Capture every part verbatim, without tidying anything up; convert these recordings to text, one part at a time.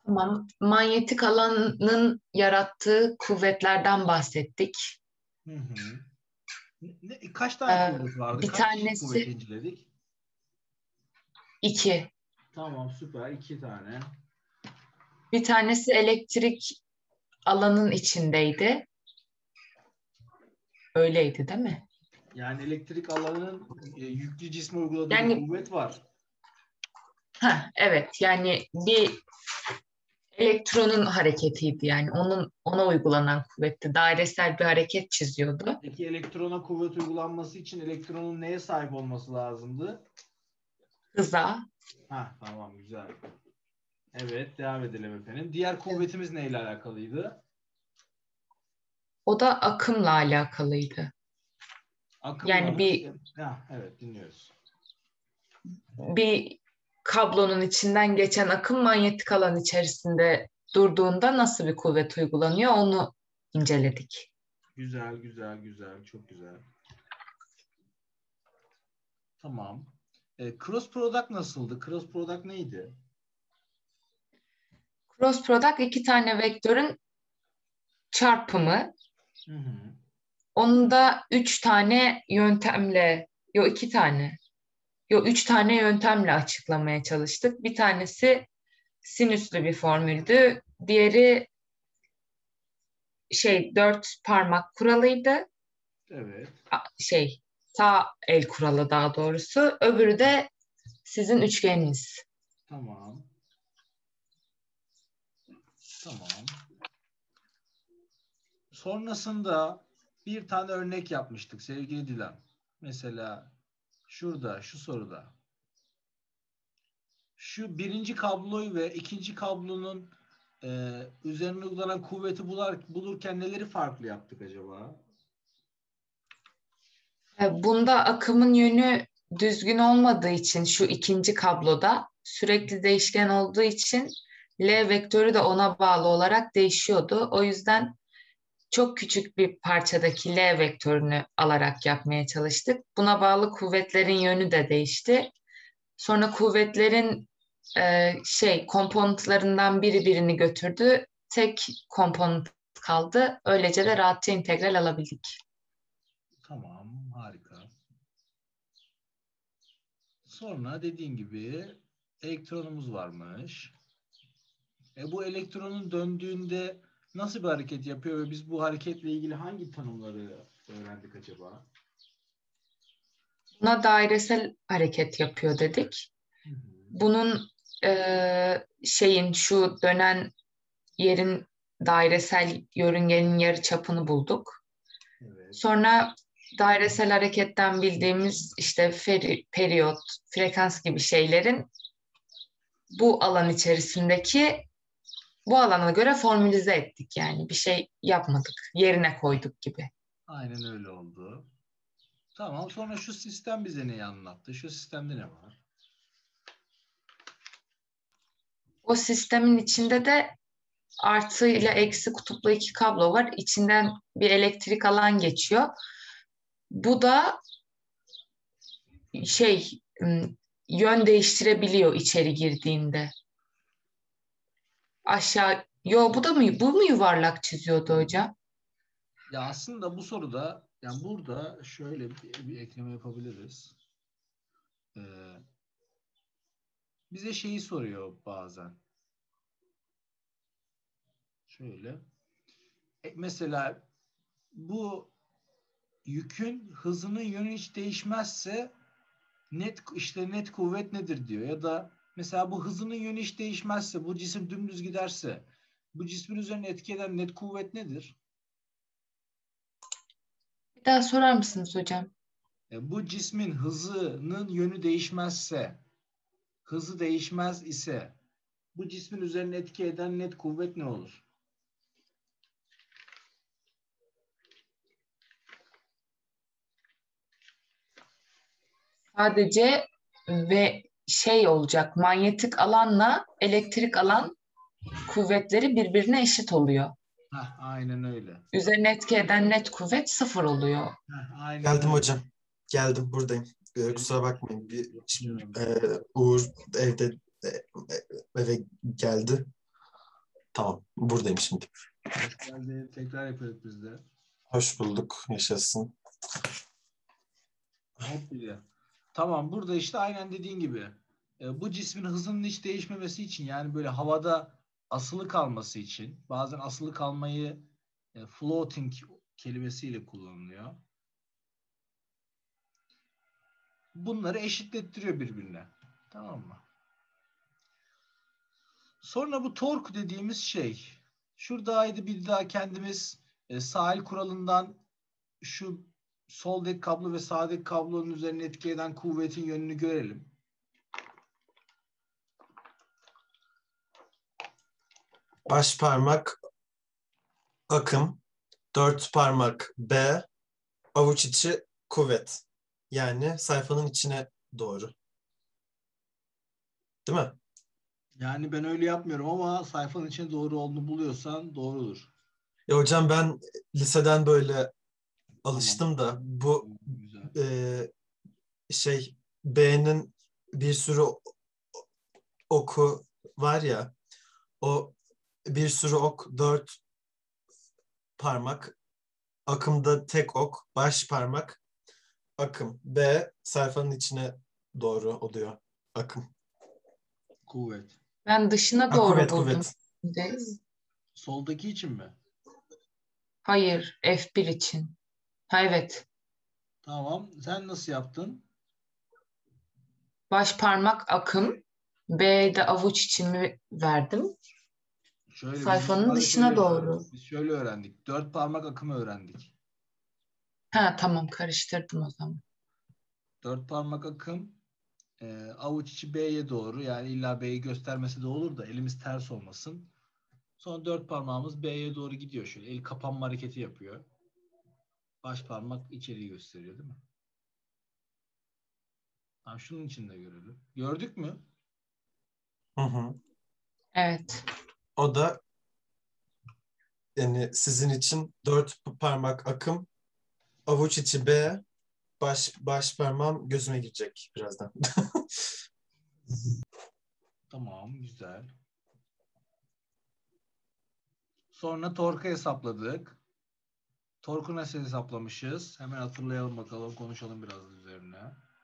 Tamam. Manyetik alanın yarattığı kuvvetlerden bahsettik. Hı hı. Ne, kaç tane Ee, kuvvet vardı? bir Kaç çeşit kuvvet tanesi inceledik? iki. Tamam, süper. İki tane. Bir tanesi elektrik alanın içindeydi. Öyleydi, değil mi? Yani elektrik alanının e, yüklü cisme uyguladığı bir Yani kuvvet var. ha evet, yani bir elektronun hareketiydi, yani onun ona uygulanan kuvvetti. Dairesel bir hareket çiziyordu. Peki elektrona kuvvet uygulanması için elektronun neye sahip olması lazımdı? Hıza. Ha, tamam, güzel. Evet, devam edelim efendim. Diğer kuvvetimiz neyle alakalıydı? O da akımla alakalıydı. Akımla Yani bir nasıl? Ha, evet, dinliyoruz. bir kablonun içinden geçen akım manyetik alan içerisinde durduğunda nasıl bir kuvvet uygulanıyor onu inceledik. Güzel, güzel, güzel, çok güzel. Tamam. E, cross product nasıldı? Cross product neydi? Cross product iki tane vektörün çarpımı. Hı hı. Onu da üç tane yöntemle, yo iki tane, yo üç tane yöntemle açıklamaya çalıştık. Bir tanesi sinüslü bir formüldü. Diğeri şey dört parmak kuralıydı. Evet. A- Şey sağ el kuralı daha doğrusu. Öbürü de sizin üçgeniniz. Tamam. Tamam. Sonrasında bir tane örnek yapmıştık sevgili Dilan. Mesela şurada, şu soruda. Şu birinci kabloyu ve ikinci kablonun e, üzerine uygulanan kuvveti bular, bulurken neleri farklı yaptık acaba? E, Bunda akımın yönü düzgün olmadığı için şu ikinci kabloda sürekli değişken olduğu için L vektörü de ona bağlı olarak değişiyordu. O yüzden çok küçük bir parçadaki L vektörünü alarak yapmaya çalıştık. Buna bağlı kuvvetlerin yönü de değişti. Sonra kuvvetlerin e, şey komponentlarından biri birini götürdü. Tek komponent kaldı. Öylece de rahatça integral alabildik. Tamam, harika. Sonra dediğin gibi elektronumuz varmış. E, bu elektronun döndüğünde nasıl bir hareket yapıyor ve biz bu hareketle ilgili hangi tanımları öğrendik acaba? Buna dairesel hareket yapıyor dedik. Hı hı. Bunun e, şeyin şu dönen yerin dairesel yörüngenin yarıçapını bulduk. Evet. Sonra dairesel hareketten bildiğimiz işte feri, periyot, frekans gibi şeylerin bu alan içerisindeki bu alana göre formülize ettik, yani bir şey yapmadık, yerine koyduk gibi. Aynen öyle oldu. Tamam. Sonra şu sistem bize neyi anlattı? Şu sistemde ne var? O sistemin içinde de artı ile eksi kutuplu iki kablo var. İçinden bir elektrik alan geçiyor. Bu da şey yön değiştirebiliyor içeri girdiğinde. Aşağı, yo bu da mı bu mu yuvarlak çiziyordu hocam? Ya aslında bu soruda, yani burada şöyle bir, bir ekleme yapabiliriz. Ee, bize şeyi soruyor bazen. Şöyle. E, mesela bu yükün hızının yönü hiç değişmezse net işte net kuvvet nedir diyor. Ya da mesela bu hızının yönü hiç değişmezse, bu cisim dümdüz giderse bu cismin üzerine etki eden net kuvvet nedir? Bir daha sorar mısınız hocam? E, bu cismin hızının yönü değişmezse, hızı değişmez ise bu cismin üzerine etki eden net kuvvet ne olur? Sadece ve şey olacak, manyetik alanla elektrik alan kuvvetleri birbirine eşit oluyor. Heh, aynen öyle. Üzerine etki eden net kuvvet sıfır oluyor. Heh, aynen Geldim öyle. hocam. Geldim buradayım. Ee, Evet, kusura bakmayın. Bir, yok canım. e, Uğur evde e, e, eve geldi. Tamam. Buradayım şimdi. Hoş geldin. Tekrar yapıyoruz biz de. Hoş bulduk. Yaşasın. Hop bile. Tamam, burada işte aynen dediğin gibi. E, bu cismin hızının hiç değişmemesi için, yani böyle havada asılı kalması için, bazen asılı kalmayı e, floating kelimesiyle kullanılıyor. Bunları eşitlettiriyor birbirine. Tamam mı? Sonra bu tork dediğimiz şey. Şuradaydı, bir daha kendimiz e, sahil kuralından şu soldaki kablo ve sağdaki kablonun üzerine etki eden kuvvetin yönünü görelim. Baş parmak akım, dört parmak B, avuç içi kuvvet. Yani sayfanın içine doğru. Değil mi? Yani ben öyle yapmıyorum ama sayfanın içine doğru olduğunu buluyorsan doğrudur. Ya hocam ben liseden böyle Tamam. alıştım da bu Güzel. e, şey B'nin bir sürü oku var ya, o bir sürü ok dört parmak, akımda tek ok, baş parmak akım. B sayfanın içine doğru oluyor akım. Kuvvet. Ben dışına Ha, doğru kuvvet buldum. kuvvet. Şimdi. Soldaki için mi? Hayır, F bir için. Ha, evet. Tamam. Sen nasıl yaptın? Baş parmak akım. B'de avuç içimi verdim. Şöyle biz Sayfanın normalde şöyle dışına yapıyorduk. doğru. Biz şöyle öğrendik. Dört parmak akımı öğrendik. Ha, tamam, karıştırdım o zaman. Dört parmak akım e, avuç içi B'ye doğru, yani illa B'yi göstermesi de olur da elimiz ters olmasın. Sonra dört parmağımız B'ye doğru gidiyor. Şöyle el kapanma hareketi yapıyor. Baş parmak içeriği gösteriyor değil mi? Tamam, şunun için de görelim. Gördük mü? Hı hı. Evet. O da yani sizin için dört parmak akım, avuç içi B, baş baş parmağım gözüme girecek birazdan. Tamam, güzel. Sonra torku hesapladık. Torku nasıl hesaplamışız? Hemen hatırlayalım bakalım, konuşalım biraz üzerine.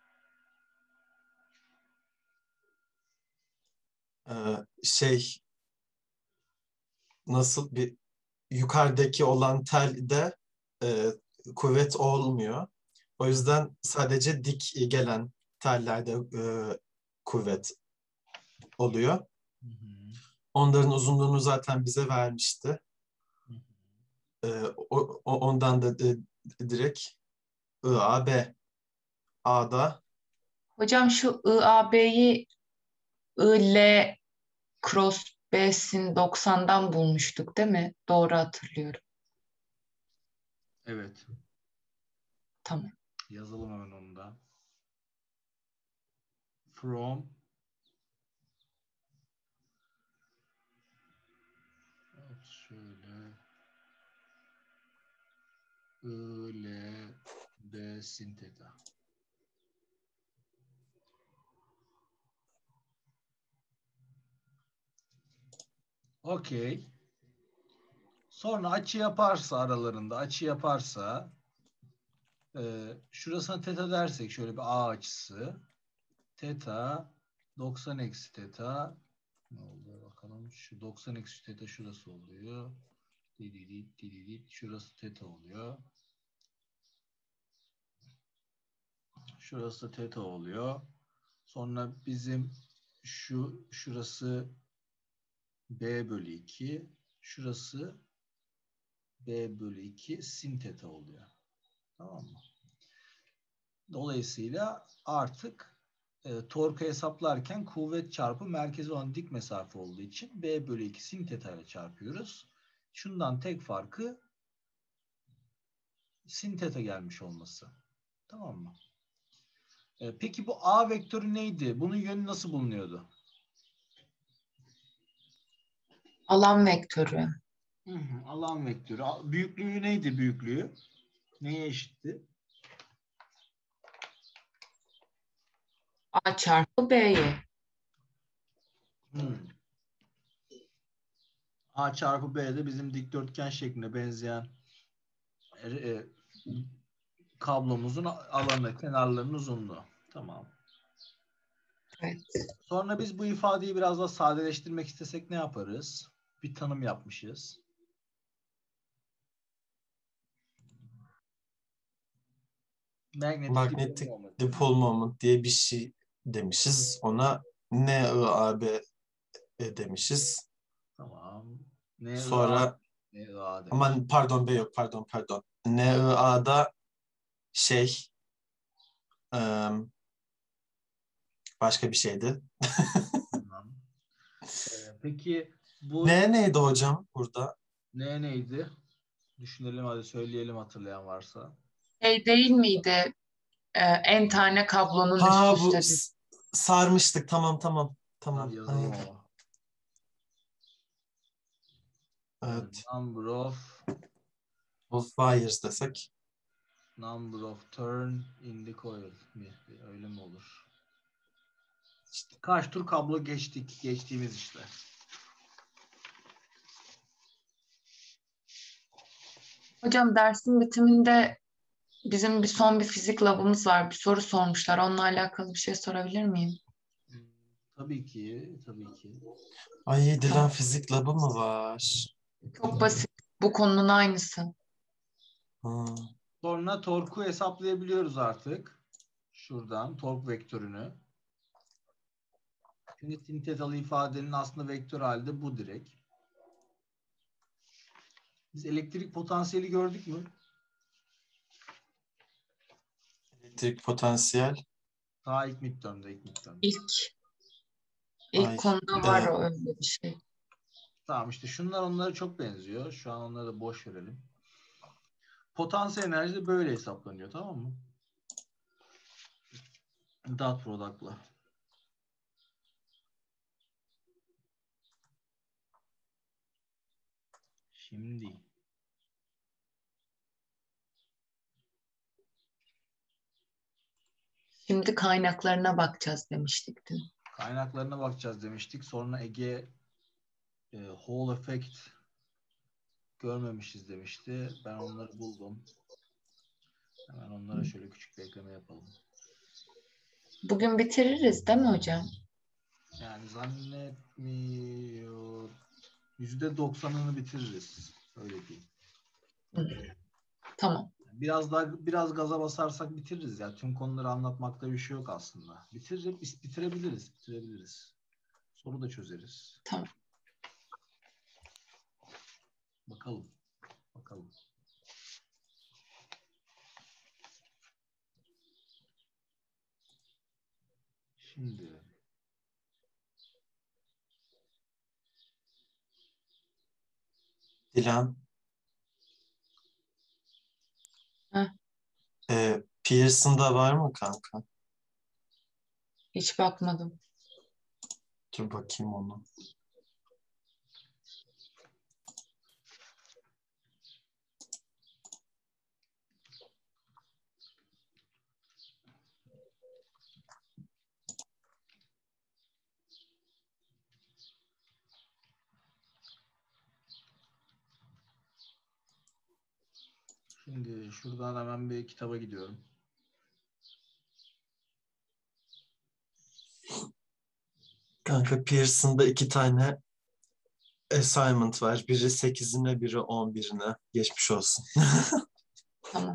Ee, şey nasıl bir yukarıdaki olan telde e, kuvvet olmuyor. O yüzden sadece dik gelen tellerde e, kuvvet oluyor. Hı hı. Onların uzunluğunu zaten bize vermişti. Hı hı. E, o, o- ondan da e, direkt I A B. A'da Hocam şu I A B'yi I L cross B'sin doksandan bulmuştuk değil mi? Doğru hatırlıyorum. Evet. Tamam. Yazalım hemen onu da. From evet, şöyle I, L, B sin theta. Okey. Sonra açı yaparsa, aralarında açı yaparsa e, şurasına teta dersek, şöyle bir A açısı. Teta doksan eksi teta ne oldu bakalım. Şu doksan eksi teta şurası oluyor. Dididit dididit şurası teta oluyor. Şurası teta oluyor. Sonra bizim şu şurası B bölü iki. Şurası B bölü iki sin teta oluyor. Tamam mı? Dolayısıyla artık e, torku hesaplarken kuvvet çarpı merkezi olan dik mesafe olduğu için B bölü iki sin teta ile çarpıyoruz. Şundan tek farkı sin teta gelmiş olması. Tamam mı? E, peki bu A vektörü neydi? Bunun yönü nasıl bulunuyordu? Alan vektörü. Hı hı, alan vektörü. Büyüklüğü neydi büyüklüğü? Neye eşitti? A çarpı B'ye. Hmm. A çarpı B de bizim dikdörtgen şeklinde benzeyen e, e, kablomuzun alanı, kenarlarının uzunluğu. Tamam. Evet. Sonra biz bu ifadeyi biraz daha sadeleştirmek istesek ne yaparız? Bir tanım yapmışız. Magnetic, Magnetic dipole moment. dipole moment diye bir şey demişiz. Ona N I A B demişiz. Tamam. N I A, Sonra N I A demiş. aman pardon B yok pardon pardon. N I A'da şey ım, başka bir şeydi. Tamam. Ee, peki bu N neydi hocam burada? N neydi? Düşünelim hadi söyleyelim hatırlayan varsa. Şey değil miydi? Ee, en tane kablonun üst Ha bu üste düz. s- sarmıştık. Tamam tamam. Hadi Tamam. yazalım Aynen. ama. Ee, Evet. number of Of wires desek. number of turn in the coil mi? Öyle mi olur? İşte kaç tur kablo geçtik? Geçtiğimiz işte. Hocam dersin bitiminde bizim bir son bir fizik labımız var. Bir soru sormuşlar. Onunla alakalı bir şey sorabilir miyim? Hmm, Tabii ki, tabii ki. Ay Dilan Tamam. fizik labı mı var? Çok basit. Bu konunun aynısı. Ha. Sonra torku hesaplayabiliyoruz artık. Şuradan tork vektörünü. Şimdi sin tetalı ifadenin aslında vektör halde bu direkt. Biz elektrik potansiyeli gördük mü? Elektrik potansiyel. Daha ilk midterm'de, ilk midterm'de. İlk ilk Ay. konuda var e, o öyle bir şey. Tamam işte şunlar onlara çok benziyor. Şu an onları da boş verelim. Potansiyel enerji de böyle hesaplanıyor, tamam mı? Dot product'la. Şimdi Şimdi kaynaklarına bakacağız demiştik dün. kaynaklarına bakacağız demiştik. Sonra Ege e, Hall effect görmemişiz demişti. Ben onları buldum. Hemen onlara şöyle küçük bir ekleme yapalım. Bugün bitiririz değil mi hocam? Yani zannetmiyor. yüzde doksanını bitiririz. Öyle diyeyim. Hı. Tamam. Biraz daha biraz gaza basarsak bitiririz ya. Tüm konuları anlatmakta bir şey yok aslında. Bitirip bitirebiliriz, bitirebiliriz. Soru da çözeriz. Tamam. Bakalım. Bakalım. Şimdi Dilan. Heh, E, Pearson'da var mı kanka? hiç bakmadım. Dur bakayım onu. şimdi şuradan hemen bir kitaba gidiyorum. Kanka Pearson'da iki tane assignment var. Biri sekizine, biri on birine. Geçmiş olsun. Tamam.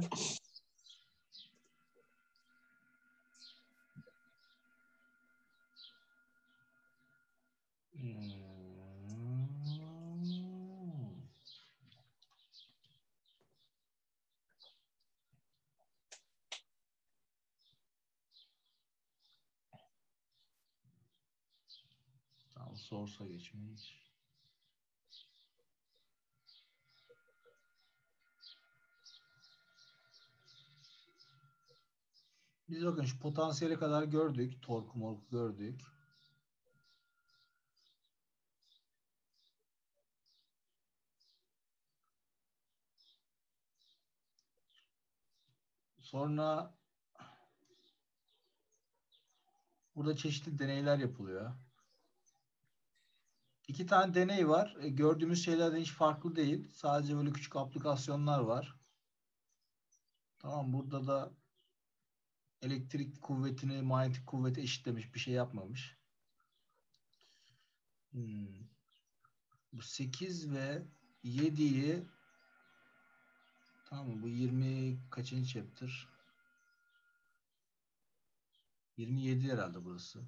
Hmm. Tamam, source'a geçmiş. Biz bakın şu potansiyeli kadar gördük. Torku morku gördük. Sonra burada çeşitli deneyler yapılıyor. İki tane deney var. E, gördüğümüz şeylerden hiç farklı değil. Sadece böyle küçük aplikasyonlar var. Tamam, burada da elektrik kuvvetini manyetik kuvvete eşitlemiş, bir şey yapmamış. Hmm. Bu sekiz ve yediyi, tamam mı? Bu yirmi kaçıncı chapter? yirmi yedi herhalde burası.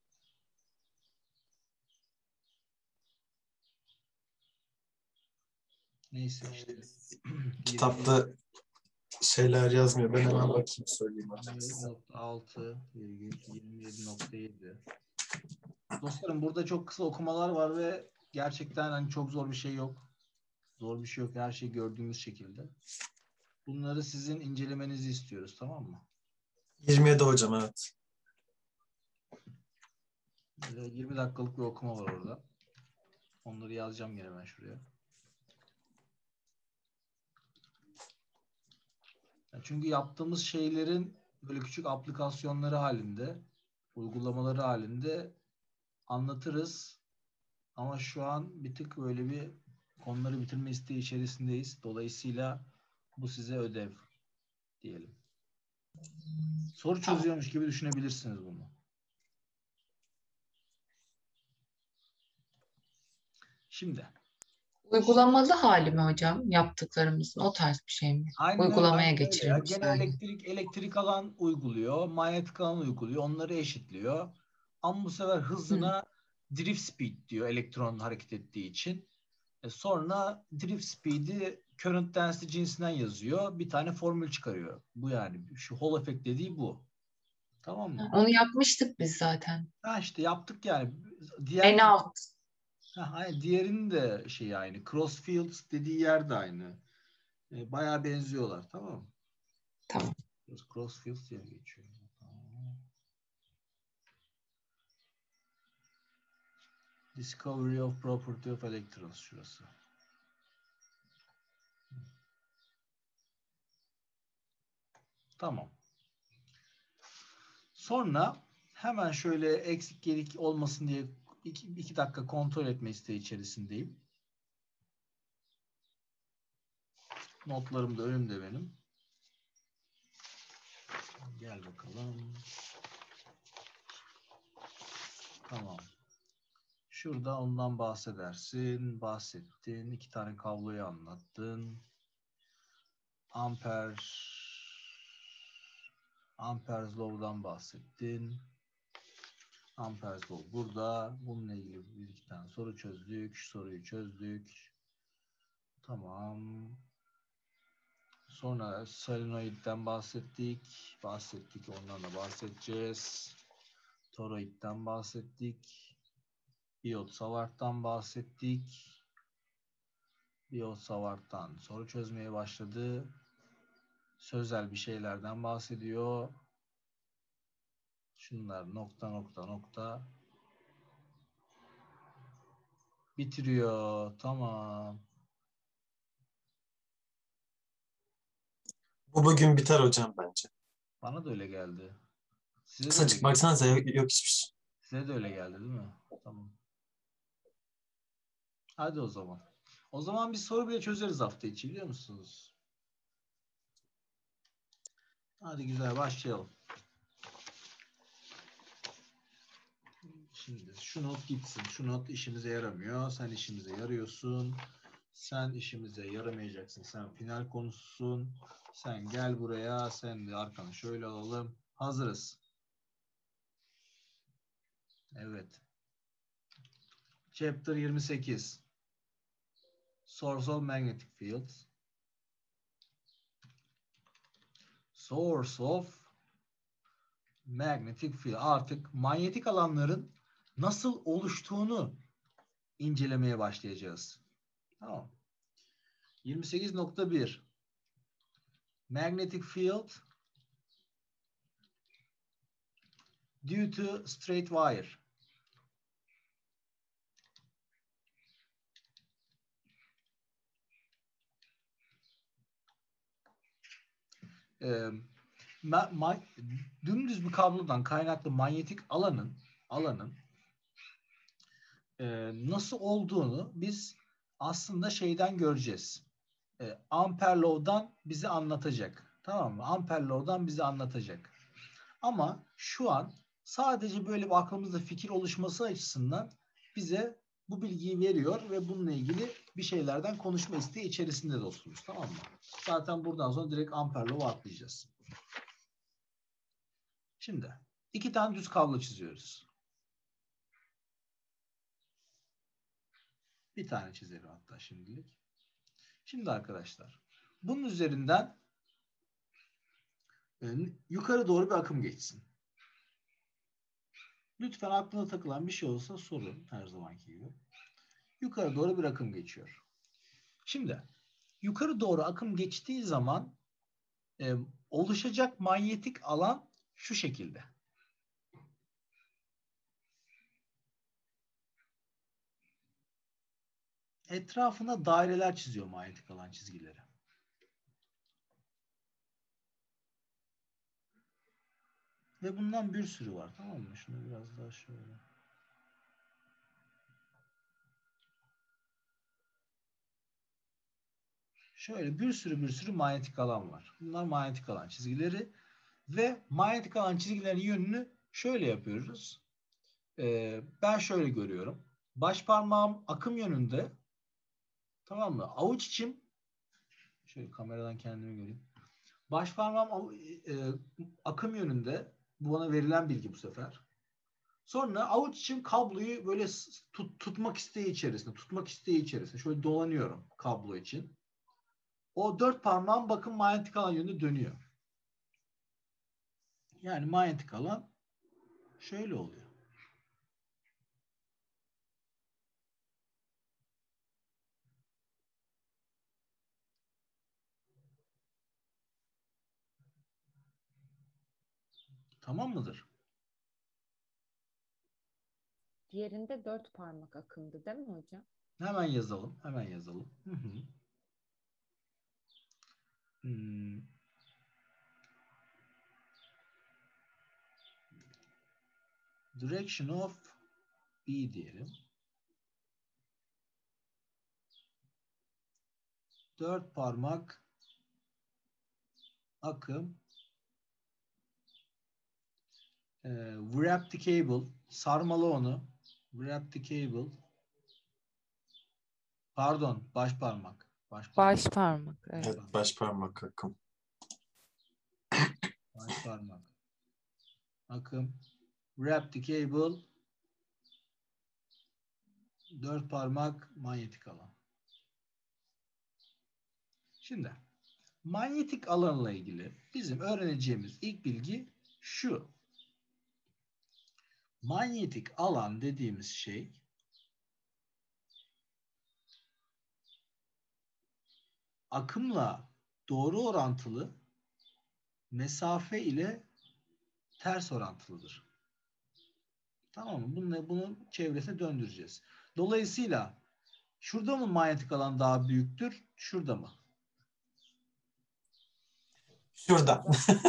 Neyse işte. Kitapta şeyler yazmıyor. Ben hemen bakayım, söyleyeyim hocam yirmi yedi size. nokta altı virgül yirmi yedi nokta yedi. Dostlarım, burada çok kısa okumalar var ve gerçekten hani çok zor bir şey yok. Zor bir şey yok. Her şey gördüğümüz şekilde. Bunları sizin incelemenizi istiyoruz, tamam mı? yirmi yedi hocam, evet. yirmi dakikalık bir okuma var orada. Onları yazacağım gene ben şuraya. Çünkü yaptığımız şeylerin böyle küçük aplikasyonları halinde, uygulamaları halinde anlatırız. Ama şu an bir tık böyle bir konuları bitirme isteği içerisindeyiz. Dolayısıyla bu size ödev diyelim. Soru Tamam. çözüyormuş gibi düşünebilirsiniz bunu. Şimdi. Uygulamalı hali mi hocam yaptıklarımızın, o tarz bir şey mi? Aynen öyle, Uygulamaya aynen öyle ya. geçirilmiş Gene hali. elektrik elektrik alan uyguluyor, manyetik alan uyguluyor, onları eşitliyor. Ama bu sefer Hı. hızına drift speed diyor elektron hareket ettiği için. E sonra drift speed'i current density cinsinden yazıyor. Bir tane formül çıkarıyor. Bu yani. Şu Hall effect dediği bu. Tamam mı? Onu yapmıştık biz zaten. Ha işte yaptık yani. En Diğer alt. ha, hayır, diğerinin de şeyi aynı. Crossfields dediği yer de aynı. E, bayağı benziyorlar. Tamam mı? Tamam. Crossfields diye geçiyor. Discovery of property of electrons şurası. Tamam. Sonra hemen şöyle eksik gerik olmasın diye iki, iki dakika kontrol etme isteği içerisindeyim. Notlarım da önümde benim. Gel bakalım. Tamam. Şurada ondan bahsedersin. Bahsettin. İki tane kabloyu anlattın. Amper Amper's Law'dan bahsettin. Amper's Law burada. Bununla ilgili bir iki tane soru çözdük. Şu soruyu çözdük. Tamam. Sonra solenoidden bahsettik. Bahsettik. Ondan da bahsedeceğiz. Toroidden bahsettik. Biot-Savart'tan bahsettik. Biot-Savart'tan soru çözmeye başladı. Sözel bir şeylerden bahsediyor. Şunlar nokta nokta nokta. Bitiriyor. Tamam. Bu bugün biter hocam bence. Bana da öyle geldi. Size de Kısa öyle çık, geldi. baksanıza, yok, yok hiçbir şey. Size de öyle geldi değil mi? Tamam. Hadi o zaman. O zaman bir soru bile çözeriz hafta içi, biliyor musunuz? Hadi güzel, başlayalım. Şimdi şu not gitsin. Şu not işimize yaramıyor. Sen işimize yarıyorsun. Sen işimize yaramayacaksın. Sen final konususun. Sen gel buraya. Sen de arkanı şöyle alalım. Hazırız. Evet. Chapter yirmi sekiz. Source of magnetic fields. Source of magnetic field. Artık manyetik alanların nasıl oluştuğunu incelemeye başlayacağız. Tamam. yirmi sekiz nokta bir. Magnetic field due to straight wire. Ee, ma ma dümdüz bir kablodan kaynaklı manyetik alanın alanın e, nasıl olduğunu biz aslında şeyden göreceğiz. E, Ampere Law'dan bize anlatacak. Tamam mı? Ampere Law'dan bize anlatacak. Ama şu an sadece böyle bir aklımızda fikir oluşması açısından bize bu bilgiyi veriyor ve bununla ilgili bir şeylerden konuşma isteği içerisinde dostumuz. Tamam mı? Zaten buradan sonra direkt Ampere Law'a atlayacağız. Şimdi iki tane düz kablo çiziyoruz. Bir tane çizelim hatta şimdilik. Şimdi arkadaşlar bunun üzerinden e, yukarı doğru bir akım geçsin. Lütfen aklına takılan bir şey olsa sorun her zamanki gibi. Yukarı doğru bir akım geçiyor. Şimdi yukarı doğru akım geçtiği zaman e, oluşacak manyetik alan şu şekilde. Etrafına daireler çiziyor manyetik alan çizgileri. Ve bundan bir sürü var. Tamam mı? Şunu biraz daha şöyle. Şöyle bir sürü bir sürü manyetik alan var. Bunlar manyetik alan çizgileri ve manyetik alan çizgilerin yönünü şöyle yapıyoruz. Ee, ben şöyle görüyorum. Baş parmağım akım yönünde. Tamam mı? Avuç içim şöyle kameradan kendimi göreyim. Baş parmağım e, akım yönünde. Bu bana verilen bilgi bu sefer. Sonra avuç içim kabloyu böyle tut, tutmak isteği içerisinde, tutmak isteği içerisinde şöyle dolanıyorum kablo için. O dört parmağım bakın manyetik alan yönünde dönüyor. Yani manyetik alan şöyle oluyor. Tamam mıdır? Diğerinde dört parmak akımdı değil mi hocam? Hemen yazalım. Hemen yazalım. Hı hı. Hmm. Direction of B diyelim. Dört parmak akım e, wrap the cable sarmala onu. Wrap the cable pardon baş parmak. Baş parmak. Baş parmak. Evet. Evet, baş parmak akım. Baş parmak. Akım. Wrap the cable. Dört parmak manyetik alan. Şimdi manyetik alanla ilgili bizim öğreneceğimiz ilk bilgi şu. Manyetik alan dediğimiz şey akımla doğru orantılı, mesafe ile ters orantılıdır. Tamam mı? Bunu, bunun çevresine döndüreceğiz. Dolayısıyla şurada mı manyetik alan daha büyüktür? Şurada mı? Şurada.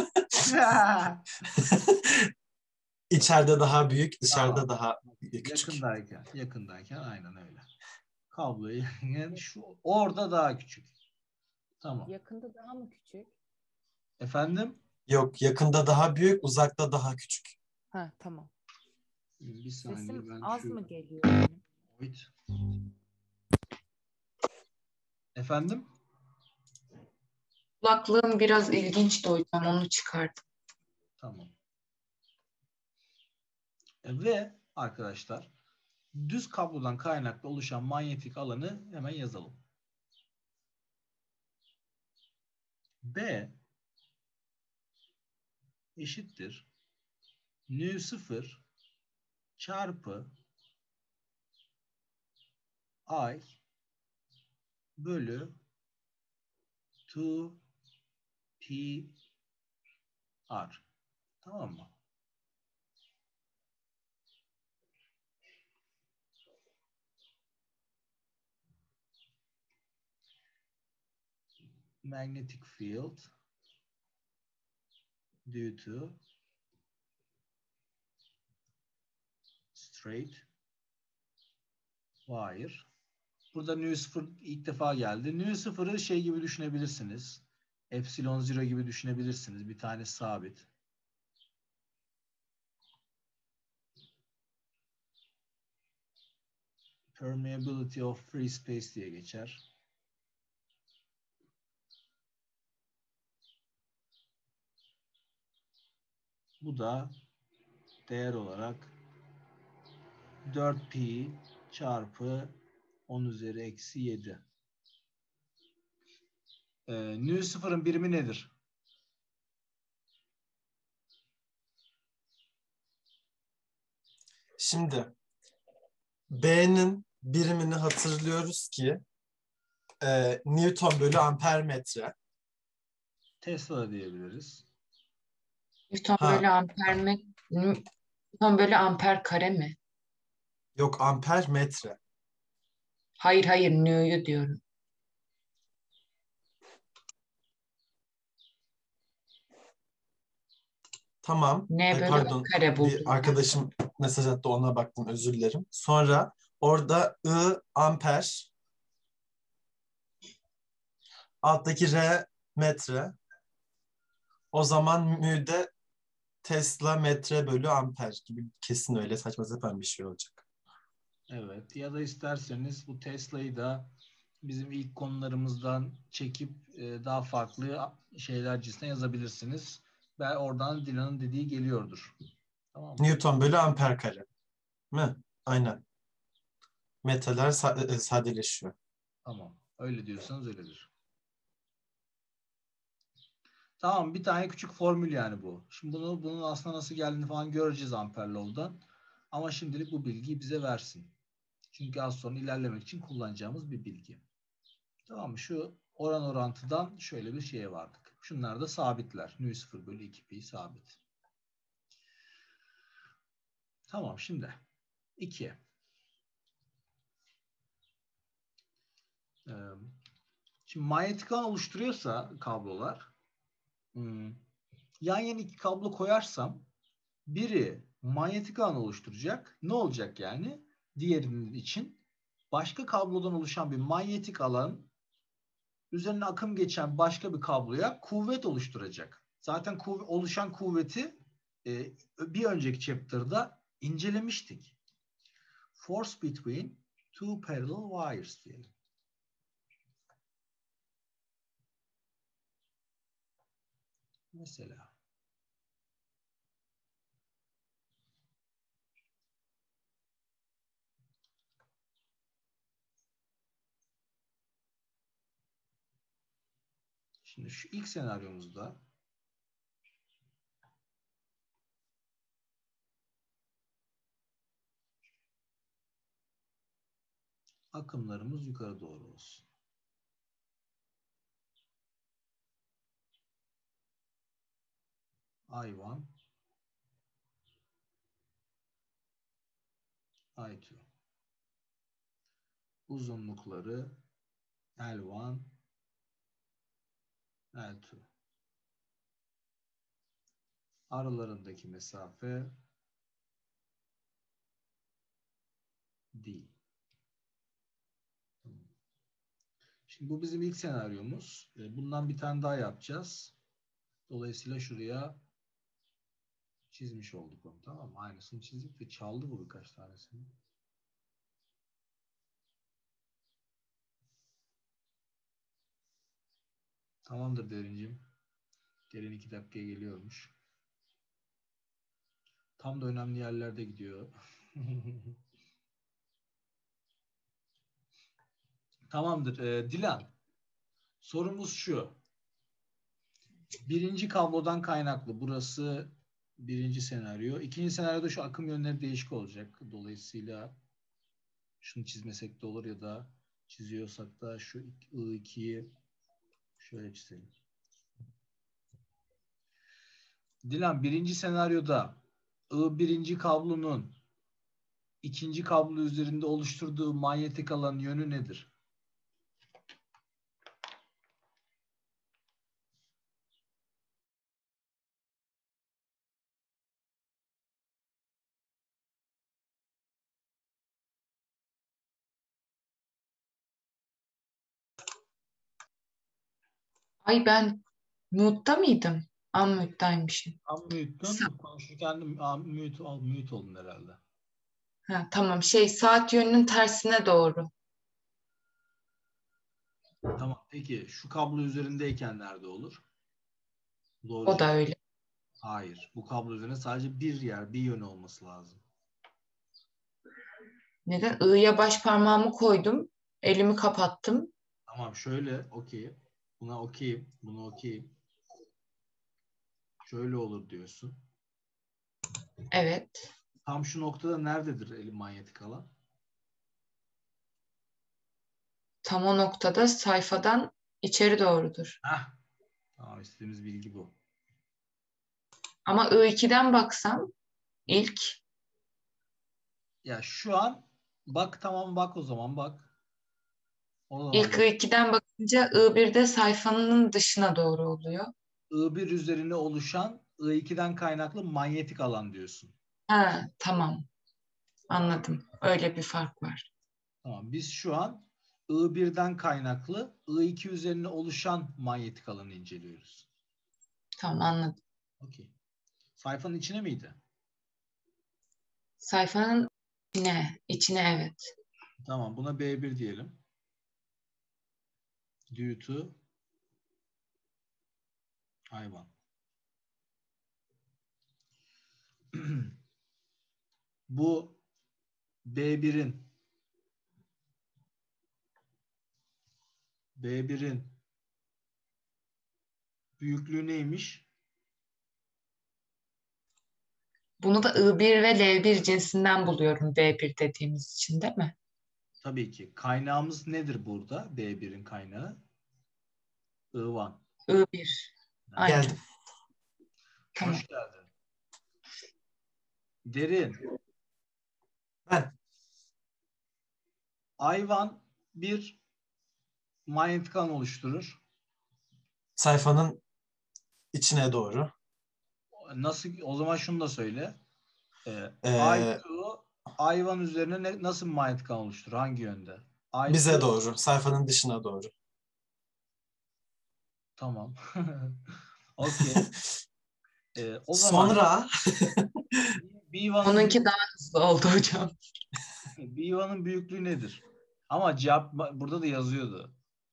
İçeride daha büyük, dışarıda Tamam. daha küçük. Yakındayken, yakındayken aynen öyle. Kabloyu yani şu orada daha küçük. Tamam. Yakında daha mı küçük? Efendim? Yok, yakında daha büyük, uzakta daha küçük. Ha tamam. Bir saniye Sesim ben az şu mı geliyor benim? Wait. Efendim? Kulaklığım biraz ilginçti hocam, onu çıkardım. Tamam. E, ve arkadaşlar düz kablodan kaynaklı oluşan manyetik alanı hemen yazalım. B eşittir nü sıfır çarpı I bölü iki pi r. Tamam mı? Magnetic field due to straight Wire. Burada nu sıfır ilk defa geldi. Nu sıfırı şey gibi düşünebilirsiniz. Epsilon zero gibi düşünebilirsiniz. Bir tane sabit. Permeability of free space diye geçer. Bu da değer olarak dört pi çarpı on üzeri eksi yedi. Ee, nu sıfırın birimi nedir? Şimdi B'nin birimini hatırlıyoruz ki e, Newton bölü amper metre. Tesla da diyebiliriz. Newton Ha, bölü amper mi? Newton bölü amper kare mi? yok, amper metre. Hayır hayır New'yu diyorum. Tamam. N Ay, bölü O pardon. kare Bir buldum ben. arkadaşım mesaj attı, ona baktım, özür dilerim. Sonra orada I amper, alttaki R metre. O zaman mü de Tesla metre bölü amper gibi, kesin öyle saçma sapan bir şey olacak. Evet. Ya da isterseniz bu Tesla'yı da bizim ilk konularımızdan çekip e, daha farklı şeyler cinsinden yazabilirsiniz. Ve oradan Dilan'ın dediği geliyordur. Tamam mı? Newton bölü amper kare mi? Aynen. Metreler sa- e, sadeleşiyor. Tamam. Öyle diyorsanız öyledir. Tamam. Bir tane küçük formül yani bu. Şimdi bunu, bunun aslında nasıl geldiğini falan göreceğiz Ampere Law'dan. Ama şimdilik bu bilgiyi bize versin. Çünkü az sonra ilerlemek için kullanacağımız bir bilgi. Tamam mı? Şu oran orantıdan şöyle bir şeye vardık. Şunlar da sabitler. Nu sıfır bölü iki pi sabit. Tamam şimdi. iki. Ee, şimdi manyetik alan oluşturuyorsa kablolar, hmm, yan yana iki kablo koyarsam biri manyetik alan oluşturacak. Ne olacak yani? Diğerinin için başka kablodan oluşan bir manyetik alan üzerine akım geçen başka bir kabloya kuvvet oluşturacak. Zaten kuv- oluşan kuvveti e, bir önceki chapter'da incelemiştik. Force between two parallel wires diyelim. Mesela. Şimdi şu ilk senaryomuzda akımlarımız yukarı doğru olsun. I one, I two. Uzunlukları L one, L two. Aralarındaki mesafe D. Şimdi bu bizim ilk senaryomuz. Bundan bir tane daha yapacağız. Dolayısıyla şuraya çizmiş olduk onu, tamam mı? Aynısını çizdik ve çaldı bu birkaç tanesini. Tamamdır Derincim. Derin iki dakikaya geliyormuş. Tam da önemli yerlerde gidiyor. Tamamdır. Ee, Dilan, sorumuz şu. Birinci kablodan kaynaklı. Burası birinci senaryo. İkinci senaryoda şu akım yönleri değişik olacak. Dolayısıyla şunu çizmesek de olur ya da çiziyorsak da şu I ikiyi şöyle çizelim. Dilan, birinci senaryoda I birinci kablonun ikinci kablo üzerinde oluşturduğu manyetik alan yönü nedir? Ay ben mute'da mıydım? Unmute'daymışım. Sa- Unmute'dun. Konuşurken de mute, ol, mute oldun herhalde. ha, tamam şey saat yönünün tersine doğru. Tamam. Peki şu kablo üzerindeyken nerede olur? Doğru O da cevap. öyle. Hayır. Bu kablo üzerinde sadece bir yer, bir yönü olması lazım. Neden? I'ya baş parmağımı koydum. Elimi kapattım. Tamam şöyle okey. Buna okeyim. Buna okeyim. Şöyle olur diyorsun. Evet. Tam şu noktada nerededir elin manyetik alan? Tam o noktada sayfadan içeri doğrudur. Heh. Tamam istediğimiz bilgi bu. Ama I iki'den baksam ilk Ya şu an bak tamam bak o zaman bak. O zaman ilk I iki'den bakınca I bir'de sayfanın dışına doğru oluyor. I bir üzerine oluşan I iki'den kaynaklı manyetik alan diyorsun. Ha, tamam. Anladım. Öyle bir fark var. Tamam. Biz şu an I bir'den kaynaklı I iki üzerine oluşan manyetik alanı inceliyoruz. Tamam anladım. Okey. Sayfanın içine miydi? Sayfanın içine, içine evet. Tamam. Buna B bir diyelim. Due to hayvan. Bu B bir'in B bir'in büyüklüğü neymiş? Bunu da I bir ve L bir cinsinden buluyorum B bir dediğimiz için değil mi? Tabii ki. Kaynağımız nedir burada? B bir'in kaynağı. I bir. I bir. Aynen. Geldim. Tamam. Hoş geldin. Derin. Ben. Ayvan bir manyetik alan oluşturur. Sayfanın içine doğru. Nasıl? O zaman şunu da söyle. Ee, I Ee, iki Ayvan üzerine ne, nasıl bir manyetik alan oluşturur? Hangi yönde? I iki bize doğru. Sayfanın dışına doğru. tamam. Okey. Ee, o zaman Sonra B bir'in Onunki büyük, daha hızlı oldu hocam. B bir'in büyüklüğü nedir? Ama cevap burada da yazıyordu.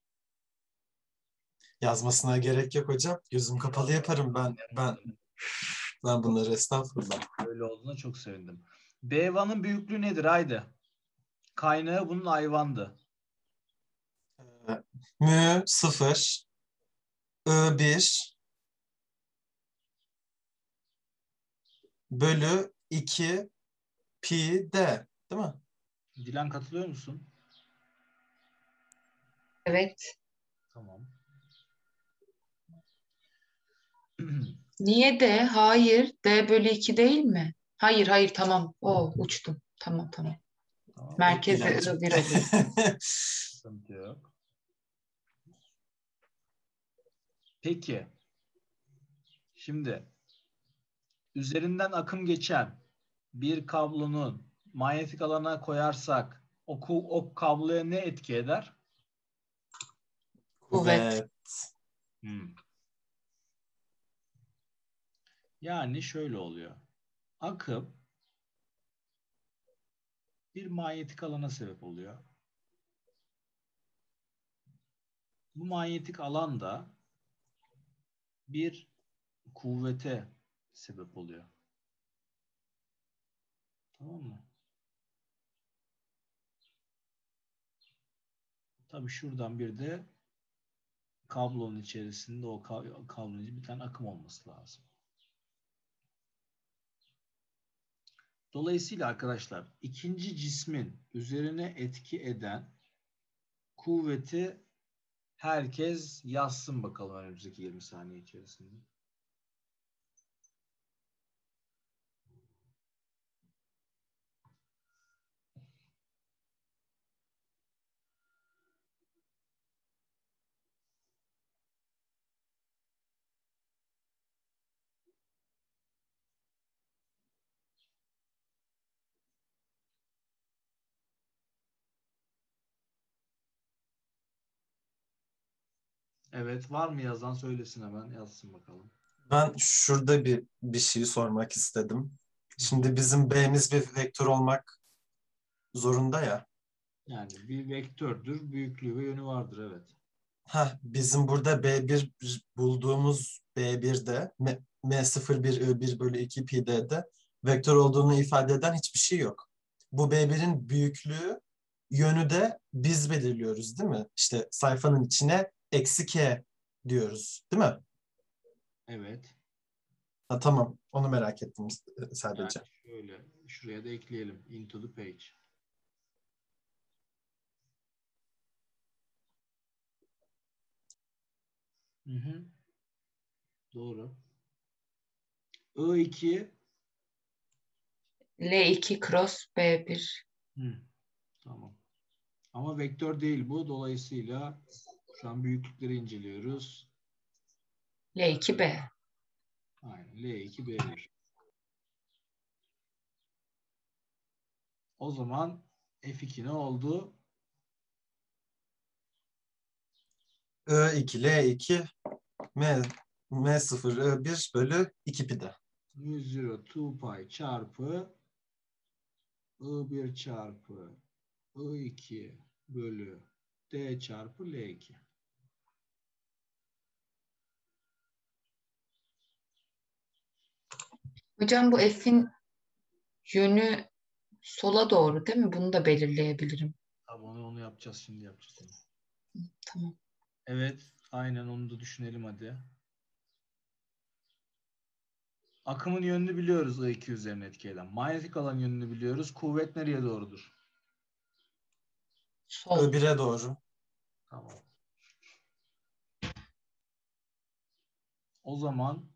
yazmasına gerek yok hocam. Gözüm kapalı yaparım ben. Ben ben bunları estağfurullah. Öyle olduğuna çok sevindim. B bir'in büyüklüğü nedir? Haydi. Kaynağı bunun ayvandı. Ee, mü sıfır, I bir bölü iki pi d. Değil mi? Dilan katılıyor musun? Evet. Tamam. Niye D? Hayır. D bölü iki değil mi? Hayır hayır tamam. O uçtum. Tamam tamam. Tamam. Merkezi Dilancım. I bir oluyor. Sıkıntı yok. Peki. Şimdi üzerinden akım geçen bir kablonun manyetik alana koyarsak o, ku- o kabloya ne etki eder? Kuvvet. Kuvvet. Hmm. Yani şöyle oluyor. Akım bir manyetik alana sebep oluyor. Bu manyetik alan da bir kuvvete sebep oluyor. Tamam mı? Tabii şuradan bir de kablonun içerisinde o ka- kablonun içinde bir tane akım olması lazım. Dolayısıyla arkadaşlar ikinci cismin üzerine etki eden kuvveti herkes yazsın bakalım önümüzdeki yirmi saniye içerisinde. Evet, var mı yazan söylesin, hemen yazsın bakalım. Ben şurada bir bir şey sormak istedim. Şimdi bizim B'miz bir vektör olmak zorunda ya. Yani bir vektördür, büyüklüğü ve yönü vardır, evet. Ha, bizim burada B bir bulduğumuz B birde M, M sıfır bir I bir bölü iki pi D'de vektör olduğunu ifade eden hiçbir şey yok. Bu B birin büyüklüğü, yönü de biz belirliyoruz değil mi? İşte sayfanın içine eksi K diyoruz değil mi? Evet. Ha, tamam, onu merak ettim Yani sadece. şöyle, şuraya da ekleyelim. Into the page. Hı hı. Doğru. I iki. L iki cross B bir. Hı, tamam. Ama vektör değil bu. Dolayısıyla şu an büyüklükleri inceliyoruz. L iki B. Aynen. L iki B bir. O zaman F iki ne oldu? I iki L iki M M sıfır I bir bölü iki pi de. mu zero iki pi çarpı I bir çarpı I iki bölü D çarpı L iki. Hocam bu F'in yönü sola doğru değil mi? Bunu da belirleyebilirim. Tamam, onu, onu yapacağız, şimdi yapacağız onu. Tamam. Evet, aynen onu da düşünelim hadi. Akımın yönünü biliyoruz I iki üzerine etki eden. Manyetik alan yönünü biliyoruz. Kuvvet nereye doğrudur? Sol. I bire doğru. Tamam. O zaman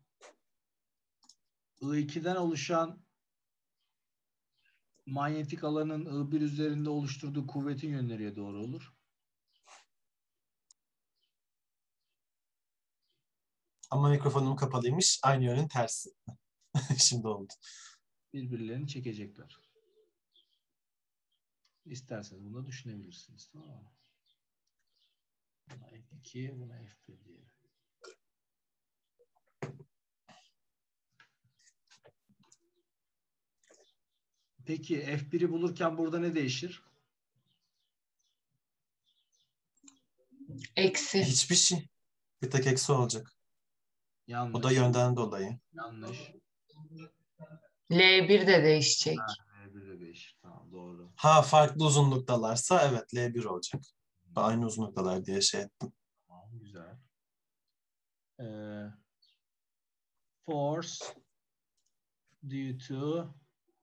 I ikiden oluşan manyetik alanın I bir üzerinde oluşturduğu kuvvetin yönü nereye doğru olur? Ama mikrofonum kapalıymış. Aynı yönün tersi. Şimdi oldu. Birbirlerini çekecekler. İsterseniz bunu da düşünebilirsiniz. Tamam mı? Buna F iki, buna F bir diyelim. Peki F biri bulurken burada ne değişir? Eksi. Hiçbir şey. Bir tek eksi olacak. O da Yanlış. yönden dolayı. Yanlış. L bir de değişecek. F bir de değişir. Tamam, doğru. Ha, farklı uzunluktalarsa evet L bir olacak. Aynı uzunluktalar diye şey ettim. Tamam, güzel. Ee, force due to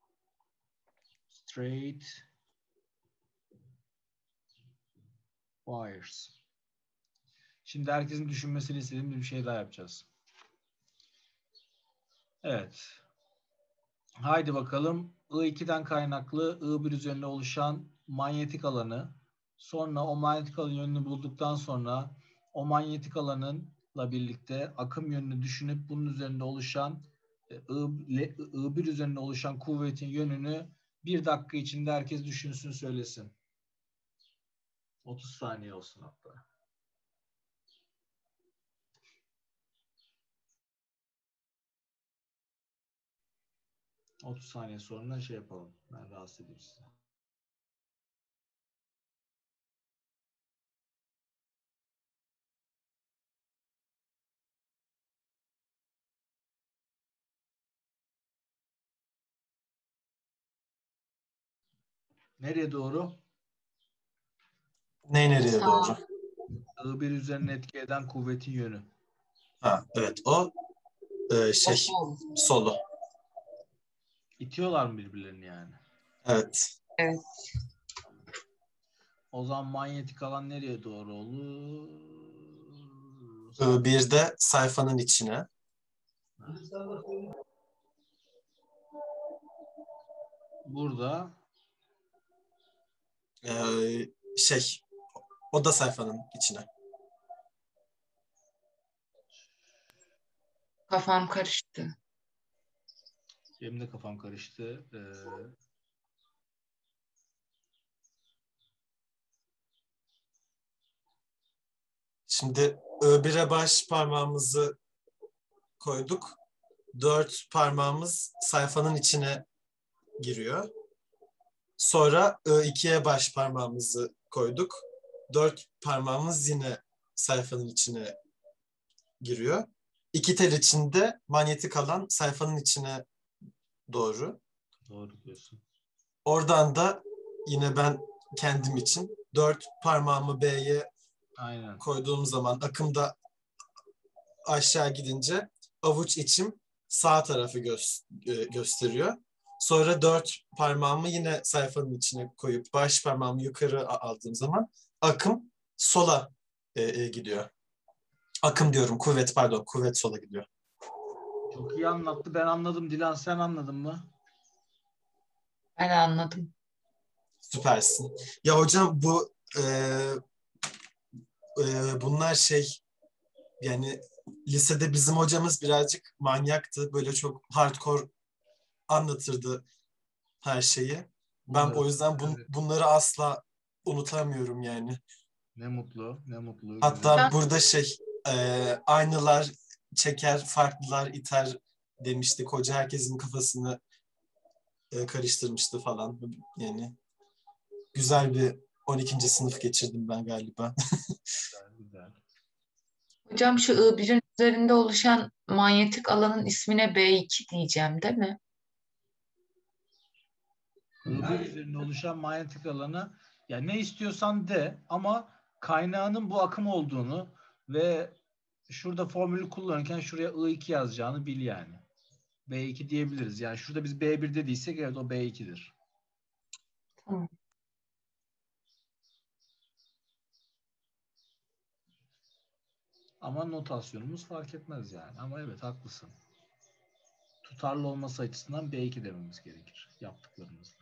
straight wires. Şimdi herkesin düşünmesini istediğim bir şey daha yapacağız. Evet. Haydi bakalım. I ikiden kaynaklı I bir üzerinde oluşan manyetik alanı, sonra o manyetik alanın yönünü bulduktan sonra o manyetik alanınla birlikte akım yönünü düşünüp bunun üzerinde oluşan e, I, I bir üzerinde oluşan kuvvetin yönünü bir dakika içinde herkes düşünsün, söylesin. otuz saniye olsun hatta. otuz saniye sonra şey yapalım. Ben rahatsız edeyim sizi. Nereye doğru? Ne nereye Sağ. doğru? I bir üzerine etki eden kuvvetin yönü. Ha evet, o e, O şey sol. solu. İtiyorlar mı birbirlerini yani? Evet. Evet. O zaman manyetik alan nereye doğru olur? I bir de sayfanın içine. Burada E, şey o da sayfanın içine. Kafam karıştı. benim de kafam karıştı. Ee, Şimdi I bire baş parmağımızı koyduk. Dört parmağımız sayfanın içine giriyor. Sonra I ikiye baş parmağımızı koyduk. Dört parmağımız yine sayfanın içine giriyor. İki tel içinde manyetik alan sayfanın içine doğru. Doğru diyorsun. Oradan da yine ben kendim için dört parmağımı B'ye Aynen. koyduğum zaman akımda aşağı gidince avuç içim sağ tarafı gö- gö- gösteriyor. Sonra dört parmağımı yine sayfanın içine koyup baş parmağımı yukarı a- aldığım zaman akım sola e, e, gidiyor. Akım diyorum, kuvvet pardon, kuvvet sola gidiyor. Çok iyi anlattı. Ben anladım. Dilan sen anladın mı? Ben anladım. Süpersin. Ya hocam bu e, e, bunlar şey yani lisede bizim hocamız birazcık manyaktı. Böyle çok hardcore anlatırdı her şeyi. Ben Bunları o yüzden bun- evet. bunları asla unutamıyorum yani. Ne mutlu, ne mutlu. Güzel. Hatta burada şey e, aynalar çeker, farklılar iter demiştik. Hoca herkesin kafasını e, karıştırmıştı falan. Yani güzel bir on ikinci sınıf geçirdim ben galiba. Güzel, güzel. Hocam şu I birin üzerinde oluşan manyetik alanın ismine B iki diyeceğim değil mi? I bir üzerinde oluşan manyetik alanı ya ne istiyorsan de ama kaynağının bu akım olduğunu ve şurada formülü kullanırken şuraya I iki yazacağını bil yani. B iki diyebiliriz. Yani şurada biz B bir dediysek evet o B iki'dir. Tamam. Ama notasyonumuz fark etmez yani. Ama evet haklısın. Tutarlı olması açısından B iki dememiz gerekir yaptıklarımızda.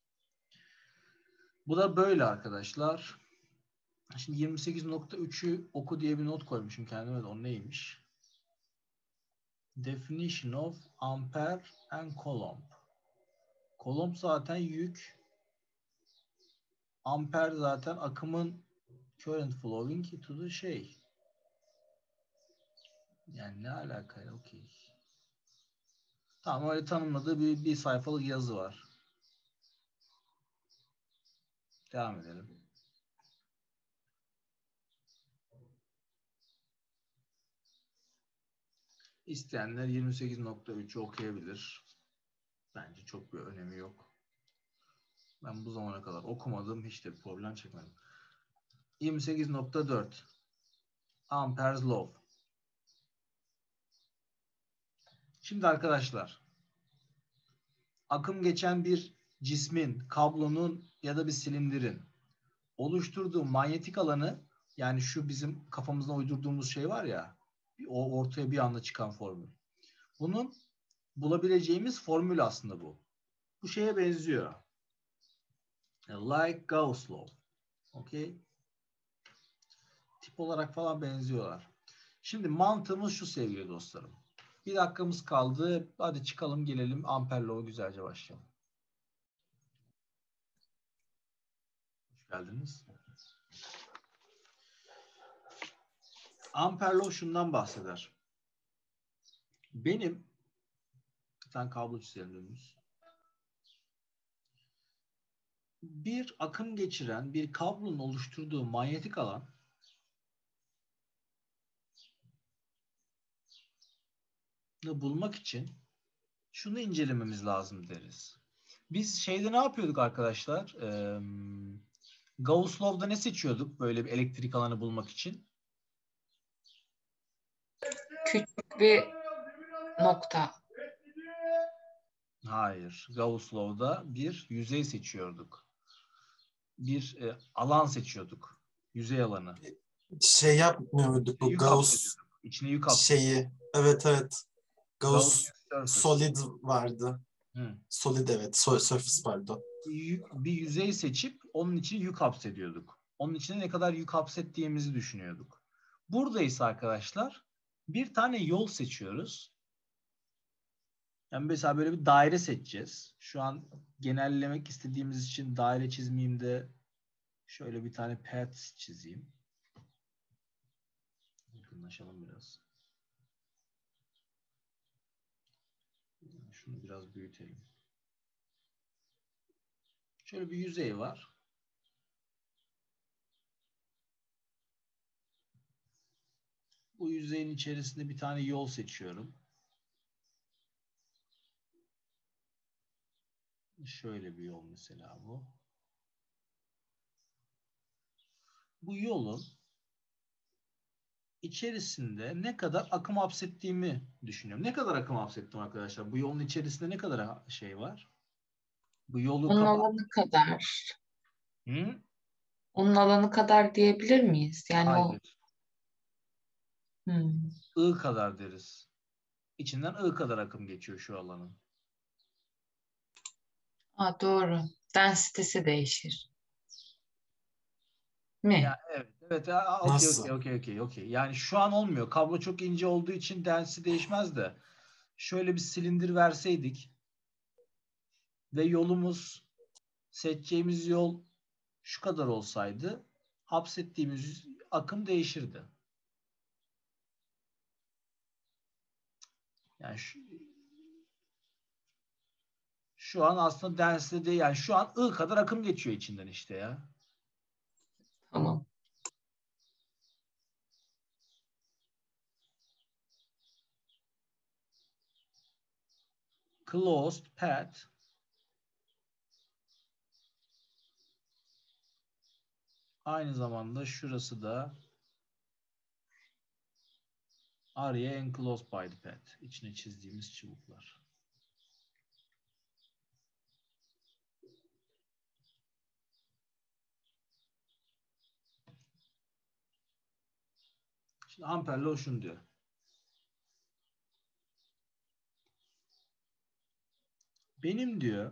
Bu da böyle arkadaşlar. Şimdi yirmi sekiz nokta üç'ü oku diye bir not koymuşum kendime de o neymiş? Definition of ampere and coulomb. Coulomb zaten yük. Amper zaten akımın current flowing to the şey. Yani ne alaka ya? Okey. Tamam öyle tanımladığı bir, bir sayfalık yazı var. Devam edelim. İsteyenler yirmi sekiz nokta üç'ü okuyabilir. Bence çok bir önemi yok. Ben bu zamana kadar okumadım. Hiç de bir problem çekmedim. yirmi sekiz nokta dört Ampere's Law. Şimdi arkadaşlar akım geçen bir cismin, kablonun ya da bir silindirin oluşturduğu manyetik alanı yani şu bizim kafamızdan uydurduğumuz şey var ya o ortaya bir anda çıkan formül. Bunun bulabileceğimiz formül aslında bu. Bu şeye benziyor. Like Gauss Law. Okay? Tip olarak falan benziyorlar. Şimdi mantığımız şu sevgili dostlarım. Bir dakikamız kaldı. Hadi çıkalım gelelim Ampere Law'u güzelce başlayalım. Hoş geldiniz. Ampere Law şundan bahseder. Benim bir tane kablo çizelim dönümüz. Bir akım geçiren bir kablonun oluşturduğu manyetik alan bulmak için şunu incelememiz lazım deriz. Biz şeyde ne yapıyorduk arkadaşlar? Ee, Gauss Law'da ne seçiyorduk böyle bir elektrik alanı bulmak için? Küçük bir nokta. Hayır. Gauss Law'da bir yüzey seçiyorduk. Bir e, alan seçiyorduk. Yüzey alanı. Şey yapmıyor muyduk bu Yük Gauss hapsediyorduk. İçine yük hapsediyorduk. şeyi? Evet evet. Gauss Gauss surface. Solid vardı. Hı. Solid evet. So- Surface pardon. Yük, bir yüzey seçip onun için yük hapsediyorduk. Onun içine ne kadar yük hapsettiğimizi düşünüyorduk. Buradaysa arkadaşlar bir tane yol seçiyoruz. Yani mesela böyle bir daire seçeceğiz. Şu an genellemek istediğimiz için daire çizmeyeyim de şöyle bir tane path çizeyim. yakınlaşalım biraz. Şunu biraz büyütelim. Şöyle bir yüzey var. Bu yüzeyin içerisinde bir tane yol seçiyorum. Şöyle bir yol mesela bu. Bu yolun içerisinde ne kadar akım hapsettiğimi düşünüyorum. Ne kadar akım hapsettim arkadaşlar? Bu yolun içerisinde ne kadar şey var? Bu yolu Onun kapat. alanı kadar. Hı? Onun alanı kadar diyebilir miyiz? Yani o Hayır. hmm. I kadar deriz. İçinden I kadar akım geçiyor şu alanın. Aa, doğru. Densitesi değişir. Mi? Ya evet, evet. Aa, Okey, okey, Nasıl? okey, okey, okey. Yani şu an olmuyor. Kablo çok ince olduğu için density değişmez de. Şöyle bir silindir verseydik ve yolumuz, seçeceğimiz yol şu kadar olsaydı, hapsettiğimiz akım değişirdi. Yani şu, şu an aslında density değil. Yani şu an I kadar akım geçiyor içinden işte ya. Tamam. Closed path aynı zamanda şurası da area enclosed by the path. İçine çizdiğimiz çubuklar. Şimdi amper law şunu diyor. Benim diyor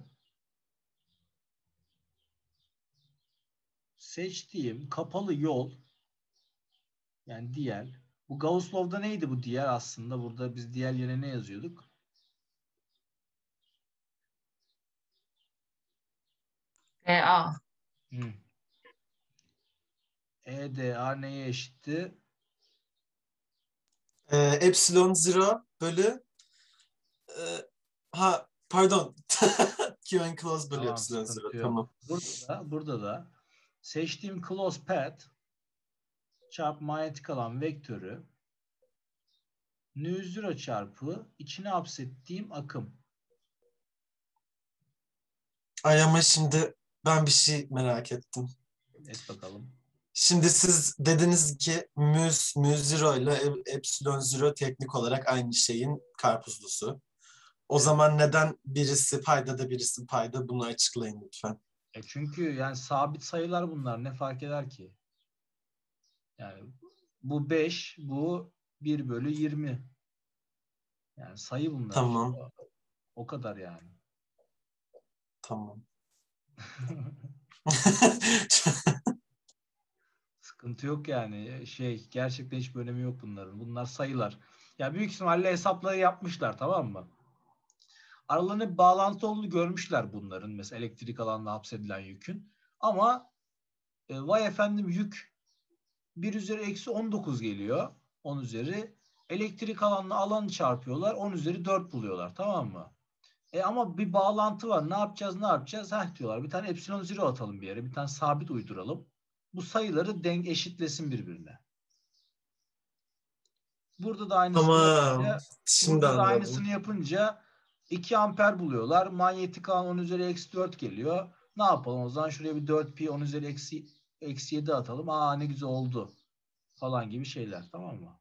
seçtiğim kapalı yol, yani diğer, bu Gauss Law'da neydi bu diğer aslında? Burada biz diğer yerine ne yazıyorduk? E A. Hı. E D A neye eşitti? Ee, epsilon zero bölü e, ha pardon Q enclosed bölü Tamam, epsilon zero. sıkıntı yok. Tamam. Burada da, burada da seçtiğim closed path çarpı manyetik alan vektörü nu zero çarpı içine hapsettiğim akım. Ay ama şimdi ben bir şey merak ettim. Et bakalım. Şimdi siz dediniz ki mu, mu zero ile e- epsilon zero teknik olarak aynı şeyin karpuzlusu. O Evet. zaman neden birisi paydada birisi payda, bunu açıklayın lütfen. E çünkü yani sabit sayılar bunlar. Ne fark eder ki? Yani bu beş, bu bir bölü yirmi. Yani sayı bunlar işte. Tamam, O kadar yani. tamam. Sıkıntı yok yani. Şey, gerçekten hiçbir önemi yok bunların. Bunlar sayılar. Ya büyük ihtimalle hesapları yapmışlar, tamam mı? Aralarında bir bağlantı olduğunu görmüşler bunların. Mesela elektrik alanına hapsedilen yükün. Ama e, vay efendim yük bir üzeri eksi on dokuz geliyor. on üzeri. Elektrik alanla alanı çarpıyorlar. on üzeri dört buluyorlar. Tamam mı? E ama bir bağlantı var. Ne yapacağız ne yapacağız? Heh diyorlar. Bir tane epsilon zero atalım bir yere. Bir tane sabit uyduralım. Bu sayıları denk eşitlesin birbirine. Burada da aynısını Tamam, yapınca şimdi burada da aynısını anladım. yapınca iki amper buluyorlar. Manyetik alan on üzeri eksi dört geliyor. Ne yapalım o zaman? Şuraya bir dört pi on üzeri eksi, eksi yedi atalım. Aa ne güzel oldu. Falan gibi şeyler. Tamam mı?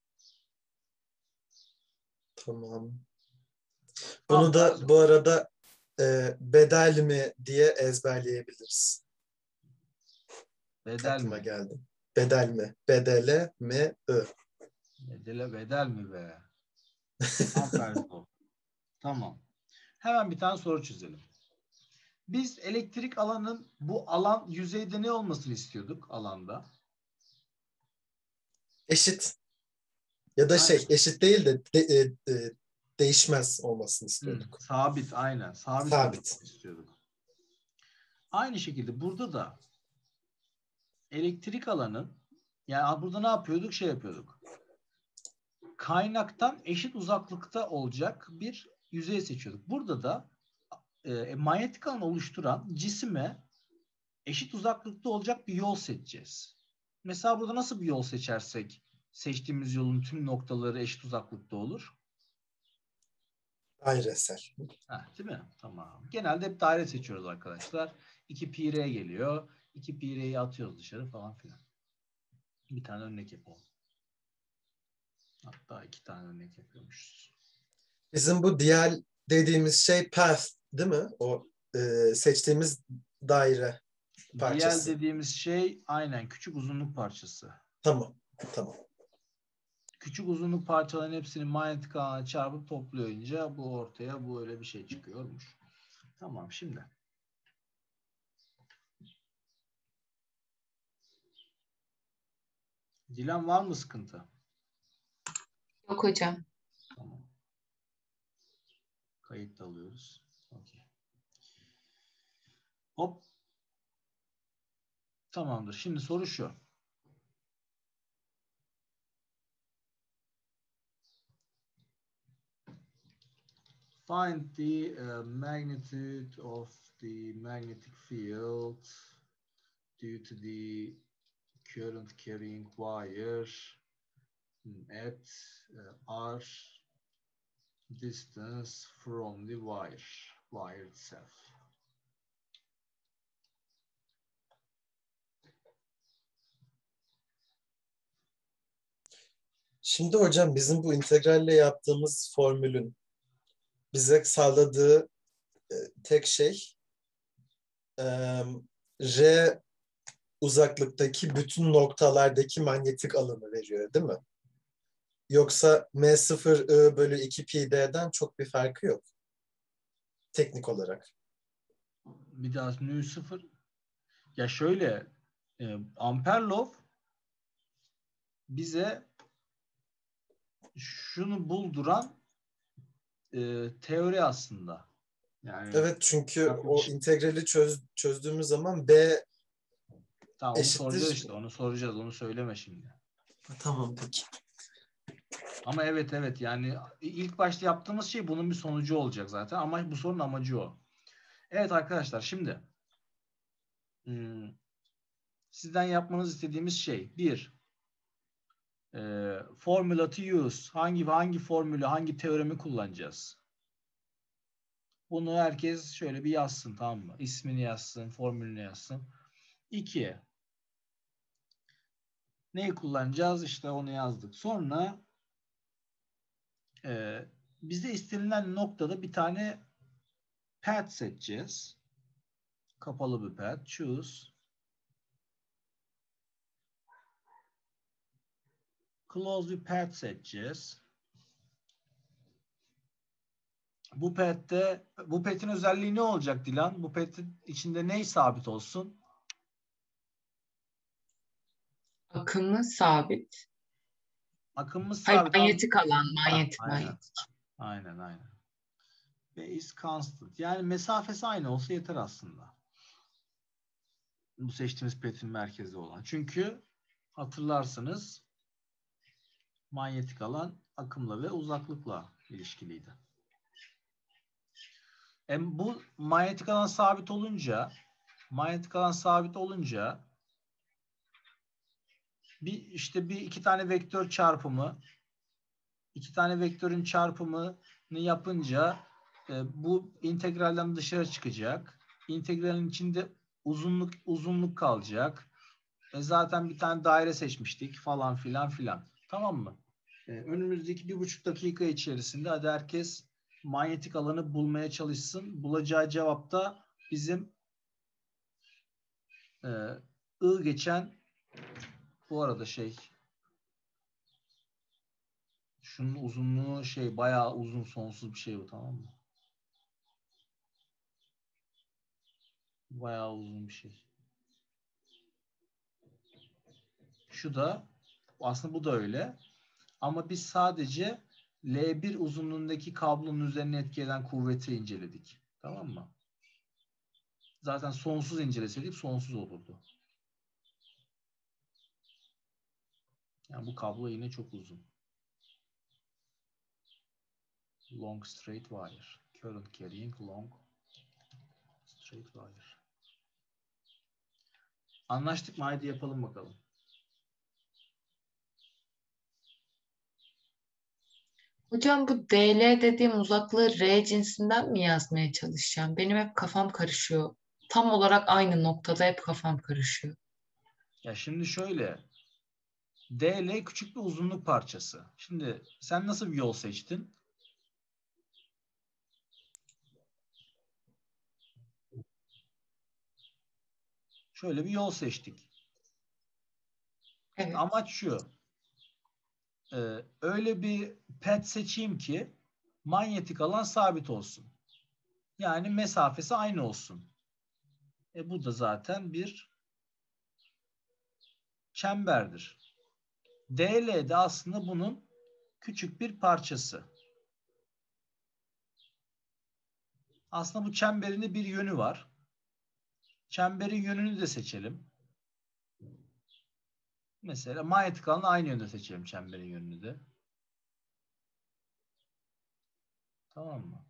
Tamam. Bunu Amper da bu arada e, bedel mi diye ezberleyebiliriz. bedel Aklıma mi? geldi. Bedel mi? Bedele mi? Ö. Bedele bedel mi be? Amper bu. Tamam. Hemen bir tane soru çözelim. Biz elektrik alanın bu alan yüzeyde ne olmasını istiyorduk alanda? Eşit. Ya da şey, Aynen. eşit değil de, de- e, e, değişmez olmasını Hı, istiyorduk. sabit, aynen. Sabit Sabit. olmasını istiyorduk. Aynı şekilde burada da elektrik alanın, yani burada ne yapıyorduk? Şey yapıyorduk. kaynaktan eşit uzaklıkta olacak bir yüzey seçiyorduk. Burada da e, manyetik alan oluşturan cisime eşit uzaklıkta olacak bir yol seçeceğiz. Mesela burada nasıl bir yol seçersek seçtiğimiz yolun tüm noktaları eşit uzaklıkta olur? Dairesel. Ha, değil mi? Tamam. Genelde hep daire seçiyoruz arkadaşlar. iki pi r geliyor. iki pi r'yi atıyoruz dışarı falan filan. Bir tane örnek yapalım. Hatta iki tane örnek yapıyormuşuz. Bizim bu diğer dediğimiz şey path değil mi? O e, seçtiğimiz daire parçası. Diğer dediğimiz şey aynen küçük uzunluk parçası. Tamam. Tamam. Küçük uzunluk parçaların hepsini manyetik alana çarpıp toplayınca bu ortaya bu öyle bir şey çıkıyormuş. Tamam şimdi. Dilan var mı sıkıntı? Yok hocam. Tamam. Kayıt da alıyoruz. Okay. Hop. Tamamdır. Şimdi soru şu. Find the uh, magnitude of the magnetic field due to the current carrying wire at uh, r distance from the wire, wire itself. Şimdi hocam bizim bu integralle yaptığımız formülün bize sağladığı e, tek şey e, R uzaklıktaki bütün noktalardaki manyetik alanı veriyor değil mi? Yoksa M sıfır I bölü iki pi D'den çok bir farkı yok. Teknik olarak. Bir daha nü sıfır. Ya şöyle e, Amperlov bize şunu bulduran e, teori aslında. Yani Evet çünkü o yaklaşık- integrali çöz, çözdüğümüz zaman B tamam, onu soracağız eşittir. işte. Onu soracağız. Onu söyleme şimdi. Tamam peki. Ama evet evet yani ilk başta yaptığımız şey bunun bir sonucu olacak zaten. Ama bu sorunun amacı o. Evet arkadaşlar şimdi hmm, sizden yapmanızı istediğimiz şey bir e, formula to use. Hangi hangi formülü, hangi teoremi kullanacağız? Bunu herkes şöyle bir yazsın, tamam mı? İsmini yazsın, formülünü yazsın. İki, neyi kullanacağız? İşte onu yazdık. Sonra e, bize istenilen noktada bir tane path seçeceğiz. Kapalı bir path. Choose. Close bir path seçeceğiz. Bu path'te, bu path'in özelliği ne olacak Dilan? Bu path'in içinde ne sabit olsun? Akımı sabit. Akımımız Hayır, sabit. manyetik alan, Ha, manyetik, aynen. manyetik. Aynen aynen. Ve is constant. Yani mesafesi aynı olsa yeter aslında. Bu seçtiğimiz path'in merkezi olan. Çünkü hatırlarsınız manyetik alan akımla ve uzaklıkla ilişkiliydi. E bu manyetik alan sabit olunca manyetik alan sabit olunca bir işte bir iki tane vektör çarpımı iki tane vektörün çarpımını yapınca e, bu integralden dışarı çıkacak. İntegralin içinde uzunluk uzunluk kalacak. E zaten bir tane daire seçmiştik falan filan filan. Tamam mı? E, önümüzdeki bir buçuk dakika içerisinde hadi herkes manyetik alanı bulmaya çalışsın. Bulacağı cevap da bizim e, I geçen bu arada şey şunun uzunluğu şey bayağı uzun sonsuz bir şey bu, tamam mı? Bayağı uzun bir şey. Şu da aslında bu da öyle. Ama biz sadece L bir uzunluğundaki kablonun üzerine etki eden kuvveti inceledik. Tamam mı? Zaten sonsuz inceleseydik sonsuz olurdu. Yani bu kablo yine çok uzun. long straight wire. Current carrying long straight wire. Anlaştık mı? Haydi yapalım bakalım. Hocam bu D L dediğim uzaklığı R cinsinden mi yazmaya çalışacağım? Benim hep kafam karışıyor. Tam olarak aynı noktada hep kafam karışıyor. Ya şimdi şöyle. D L küçük bir uzunluk parçası. Şimdi sen nasıl bir yol seçtin? Şöyle bir yol seçtik. Evet. Amaç şu. Ee, öyle bir pet seçeyim ki manyetik alan sabit olsun. Yani mesafesi aynı olsun. E bu da zaten bir çemberdir. D L de aslında bunun küçük bir parçası. Aslında bu çemberin de bir yönü var. Çemberin yönünü de seçelim. Mesela manyetik alanı aynı yönde seçelim çemberin yönünü de. Tamam mı?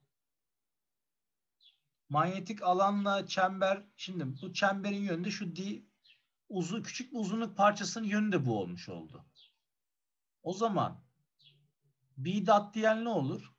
Manyetik alanla çember, şimdi bu çemberin yönü de şu d uzun, küçük bir uzunluk parçasının yönü de bu olmuş oldu. O zaman B dot diyen ne olur?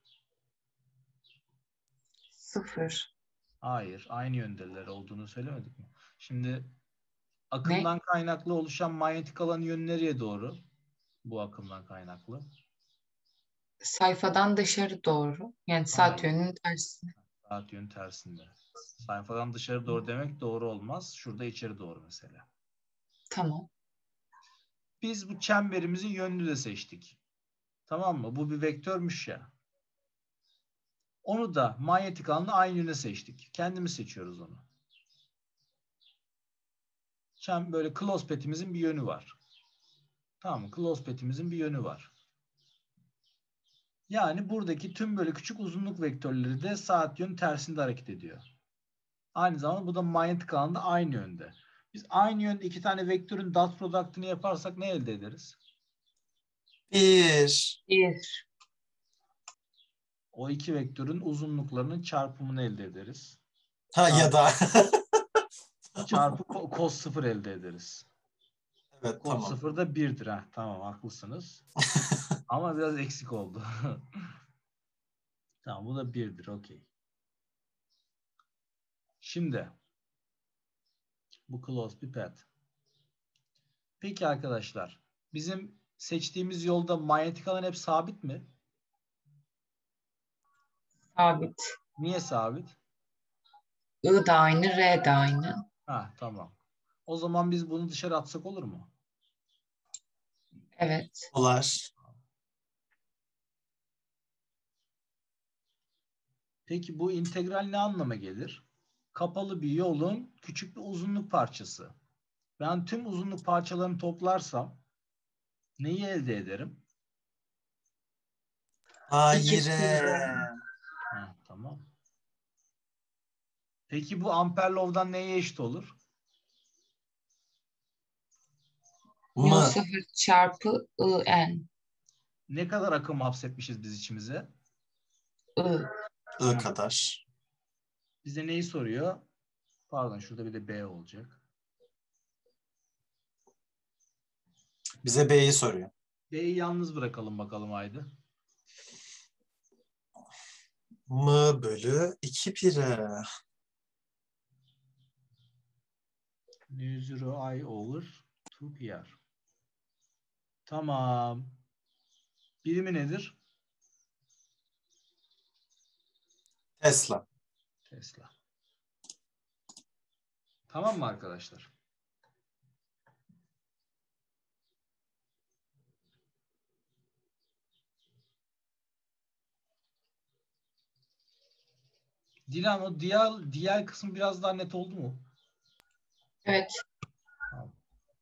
Sıfır. Hayır. Aynı yöndeler olduğunu söylemedik mi? Şimdi Ne? akımdan kaynaklı oluşan manyetik alanın yönü nereye doğru? Bu akımdan kaynaklı. Sayfadan dışarı doğru. Yani saat Hayır. yönünün tersi. Saat yönü tersinde. Sayfadan dışarı doğru demek doğru olmaz. Şurada içeri doğru mesela. Tamam. Biz bu çemberimizin yönünü de seçtik. Tamam mı? Bu bir vektörmüş ya. Onu da manyetik alanla aynı yöne seçtik. Kendimiz seçiyoruz onu. Çem böyle close pet'imizin bir yönü var. Tamam mı? Close pet'imizin bir yönü var. Yani buradaki tüm böyle küçük uzunluk vektörleri de saat yönü tersinde hareket ediyor. Aynı zamanda bu da manyetik alanda aynı yönde. Biz aynı yönde iki tane vektörün dot product'ını yaparsak ne elde ederiz? Bir. Bir. O iki vektörün uzunluklarının çarpımını elde ederiz. Ha ya Çarpı, da. çarpı cos sıfır elde ederiz. Evet Cos tamam. sıfır da birdir. Heh, tamam haklısınız. Ama biraz eksik oldu. Tamam bu da birdir. Okey. Şimdi bu closed bir path. Peki arkadaşlar, bizim seçtiğimiz yolda manyetik alan hep sabit mi? Sabit. Niye sabit? I da aynı, R de aynı. Ha tamam. O zaman biz bunu dışarı atsak olur mu? Evet. Dolar. Peki bu integral ne anlama gelir? Kapalı bir yolun küçük bir uzunluk parçası. Ben tüm uzunluk parçalarını toplarsam neyi elde ederim? İkisi. Hayır. Ha, tamam. Peki bu Ampere Law'dan neye eşit olur? Mu Mı. sıfır çarpı I N. Ne kadar akım hapsetmişiz biz içimize? I. I kadar. Bize neyi soruyor? Pardon şurada bir de B olacak. Bize B'yi soruyor. B'yi yalnız bırakalım bakalım haydi. Mı bölü iki pire. Nu zero I over iki P R. Tamam. Birimi nedir? Tesla. Tesla. Tamam mı arkadaşlar? Dilan o diğer, diğer kısmı biraz daha net oldu mu? Evet. Tamam.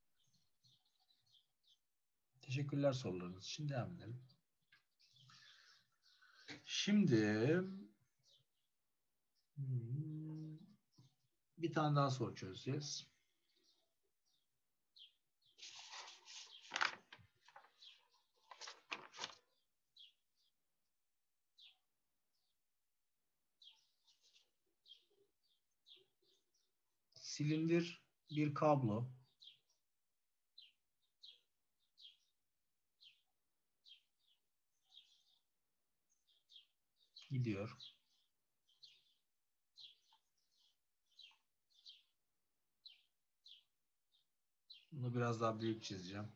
Teşekkürler sorularınız için. Devam edelim. Şimdi hmm, bir tane daha soru çözeceğiz. silindir bir kablo. Gidiyor. Bunu biraz daha büyük çizeceğim.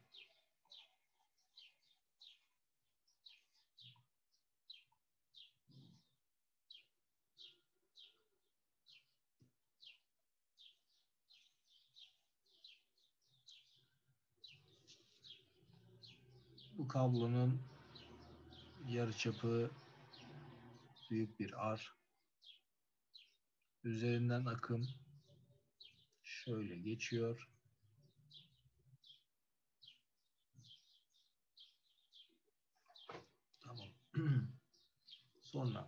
Bu kablonun yarıçapı büyük bir R. Üzerinden akım şöyle geçiyor. Tamam. Sonra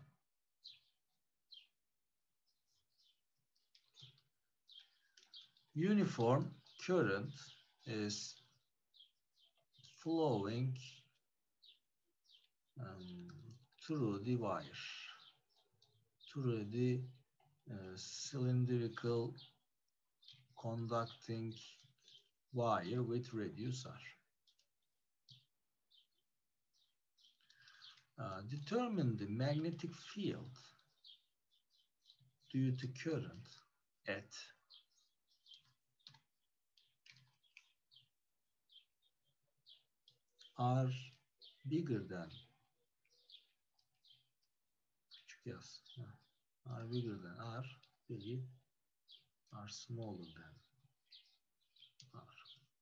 uniform current is flowing um, through the wire, through the uh, cylindrical conducting wire with reducer. Uh, determine the magnetic field due to current at R bigger than, küçük yaz. R bigger than R değil, R smaller than R.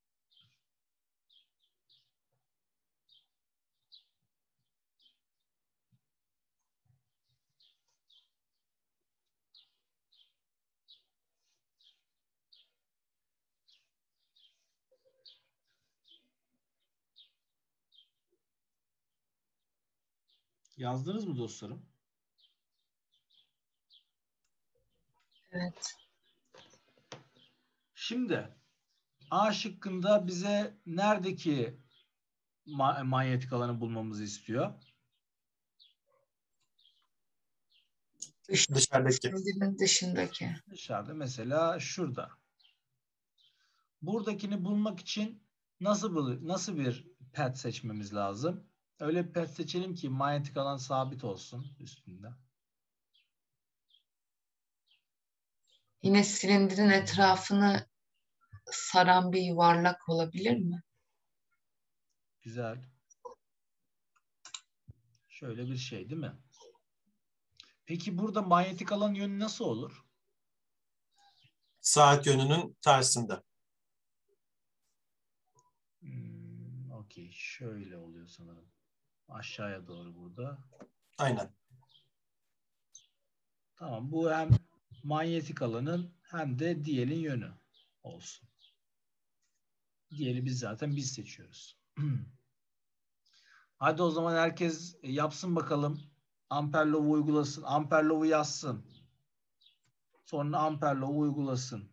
Yazdınız mı dostlarım? Evet. Şimdi A şıkkında bize neredeki ma manyetik alanı bulmamızı istiyor? Dışarıdaki. Silindirin dışındaki. Dışarıda, mesela şurada. Buradakini bulmak için nasıl nasıl bir pet seçmemiz lazım? Öyle bir pet seçelim ki manyetik alan sabit olsun üstünde. Yine silindirin etrafını saran bir yuvarlak olabilir mi? Güzel. Şöyle bir şey değil mi? Peki burada manyetik alan yönü nasıl olur? Saat yönünün tersinde. Hmm, Okey. Şöyle oluyor sanırım. Aşağıya doğru burada. Aynen. Tamam. Bu hem manyetik alanın hem de diyelin yönü olsun. Diyeli biz zaten biz seçiyoruz. Hadi o zaman herkes yapsın bakalım. Amper Law'u uygulasın. Amper Law'u yazsın. Sonra Amper Law'u uygulasın.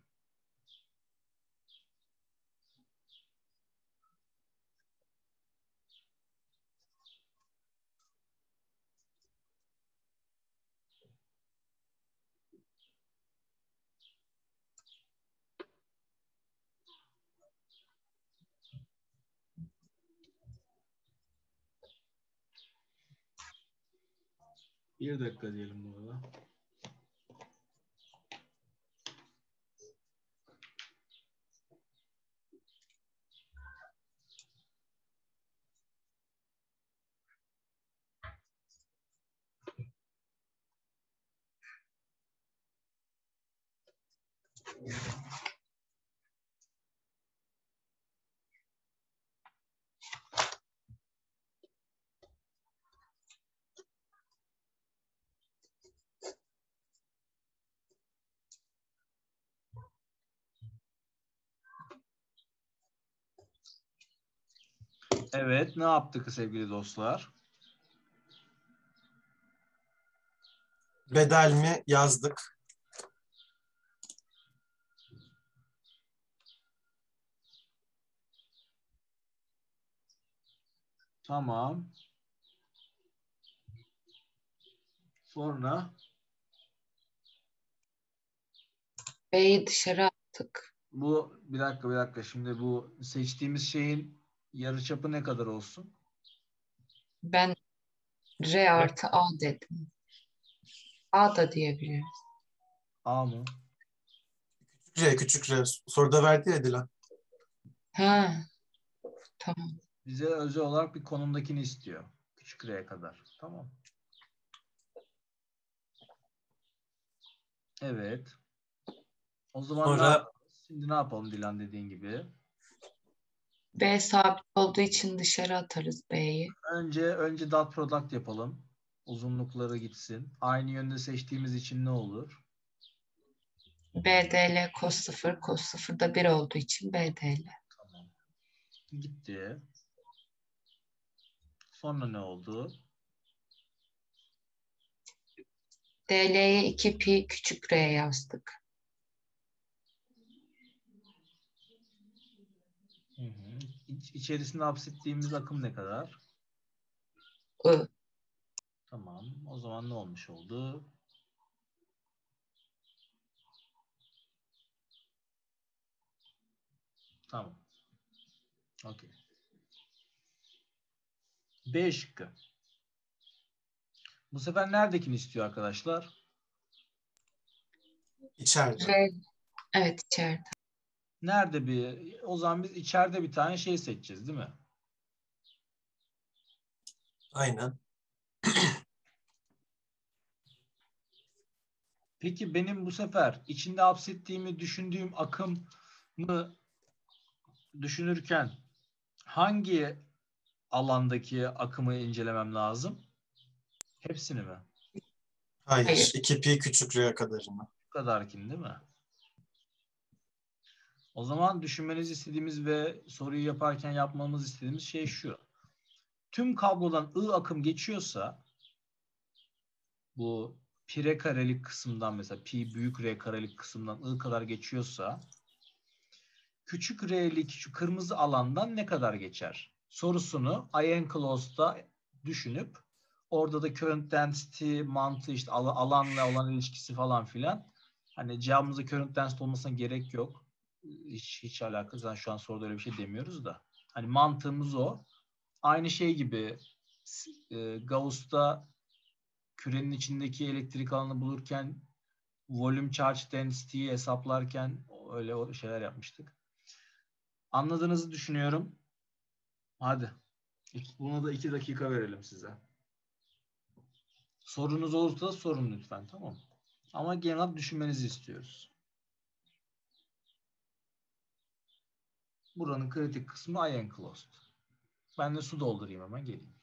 Bir dakika diyelim bu arada. Evet, ne yaptık sevgili dostlar? Bedel mi yazdık? Tamam. Sonra B'yi dışarı yaptık. Bu bir dakika bir dakika. Şimdi bu seçtiğimiz şeyin yarıçapı ne kadar olsun? Ben R artı A dedim. A da diyebiliriz. A mı? R, küçük R. Soruda verdi ya Dilan. Ha, tamam. Bize özel olarak bir konumdakini istiyor. Küçük R'ye kadar. Tamam. Evet. O zaman ne Sonra yapalım? Şimdi ne yapalım Dilan dediğin gibi? B sabit olduğu için dışarı atarız B'yi. Önce önce dot product yapalım. Uzunlukları gitsin. Aynı yönde seçtiğimiz için ne olur? B D L cos sıfır. Cos sıfır da bir olduğu için B D L. Tamam. Gitti. Sonra ne oldu? D L'ye iki pi küçük R yazdık. Hı hı. İç, içerisinde hapsettiğimiz akım ne kadar? I. Tamam. O zaman ne olmuş oldu? Tamam. Okey. B şıkkı. Bu sefer neredekini istiyor arkadaşlar? içeride. R. Evet içeride. Nerede bir? O zaman biz içeride bir tane şey seçeceğiz, değil mi? Aynen. Peki benim bu sefer içinde hapsettiğimi düşündüğüm akımı düşünürken hangi alandaki akımı incelemem lazım? Hepsini mi? Hayır. Hayır. iki pi küçük R'ye kadarını. Bu kadarkini değil mi? O zaman düşünmenizi istediğimiz ve soruyu yaparken yapmamız istediğimiz şey şu. Tüm kablodan I akım geçiyorsa bu pi r karelik kısımdan mesela pi büyük R karelik kısımdan I kadar geçiyorsa küçük R'lik şu kırmızı alandan ne kadar geçer? Sorusunu I-enclosed'da düşünüp orada da current density mantığı işte alanla olan ilişkisi falan filan. Hani cevabımızda current density olmasına gerek yok. Hiç, hiç alakası. Zaten şu an soruda öyle bir şey demiyoruz da. Hani mantığımız o. Aynı şey gibi e, Gauss'ta kürenin içindeki elektrik alanı bulurken volume charge density'yi hesaplarken öyle o şeyler yapmıştık. Anladığınızı düşünüyorum. Hadi. Buna da iki dakika verelim size. Sorunuz olursa sorun lütfen, tamam mı? Ama genel olarak düşünmenizi istiyoruz. Buranın kritik kısmı I-enclosed. Ben de su doldurayım, hemen geleyim.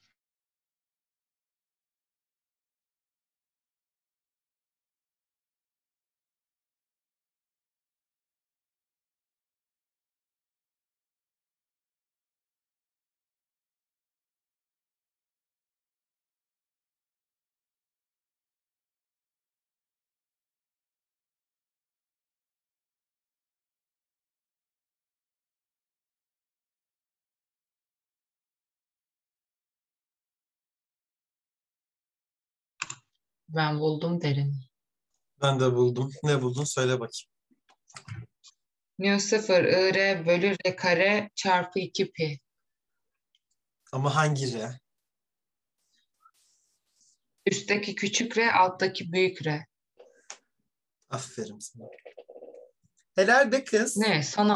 Ben buldum derim. Ben de buldum. Ne buldun? Söyle bakayım. Mu sıfır I R bölü R kare çarpı iki pi. Ama hangi R? Üstteki küçük R, alttaki büyük R. Aferin sana. Helal be kız. Ne? Sana.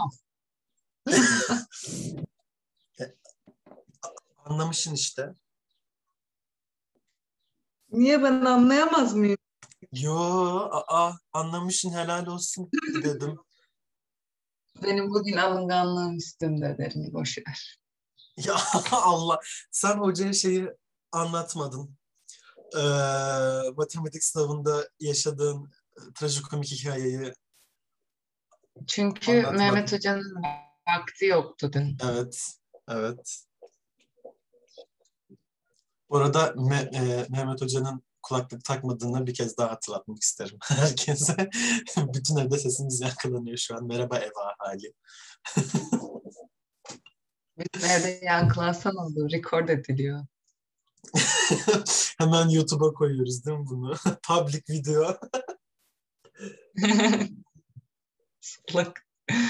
Anlamışsın işte. Niye ben anlayamaz mıyım? Yo, aa, anlamışsın, helal olsun dedim. Benim bugün alınganlığım üstümde derim. Boş ver. Ya Allah, sen hocaya şeyi anlatmadın. Ee, matematik sınavında yaşadığın trajikomik hikayeyi Çünkü Mehmet anlatmadın. Hoca'nın vakti yoktu dün. Evet, evet. Bu arada Me- e, Mehmet Hoca'nın kulaklık takmadığını bir kez daha hatırlatmak isterim herkese. Bütün evde sesimiz yankılanıyor şu an. Merhaba ev hali. Bizim evde yankılansan oldu. Record ediliyor. Hemen YouTube'a koyuyoruz değil mi bunu? Public video. Salak.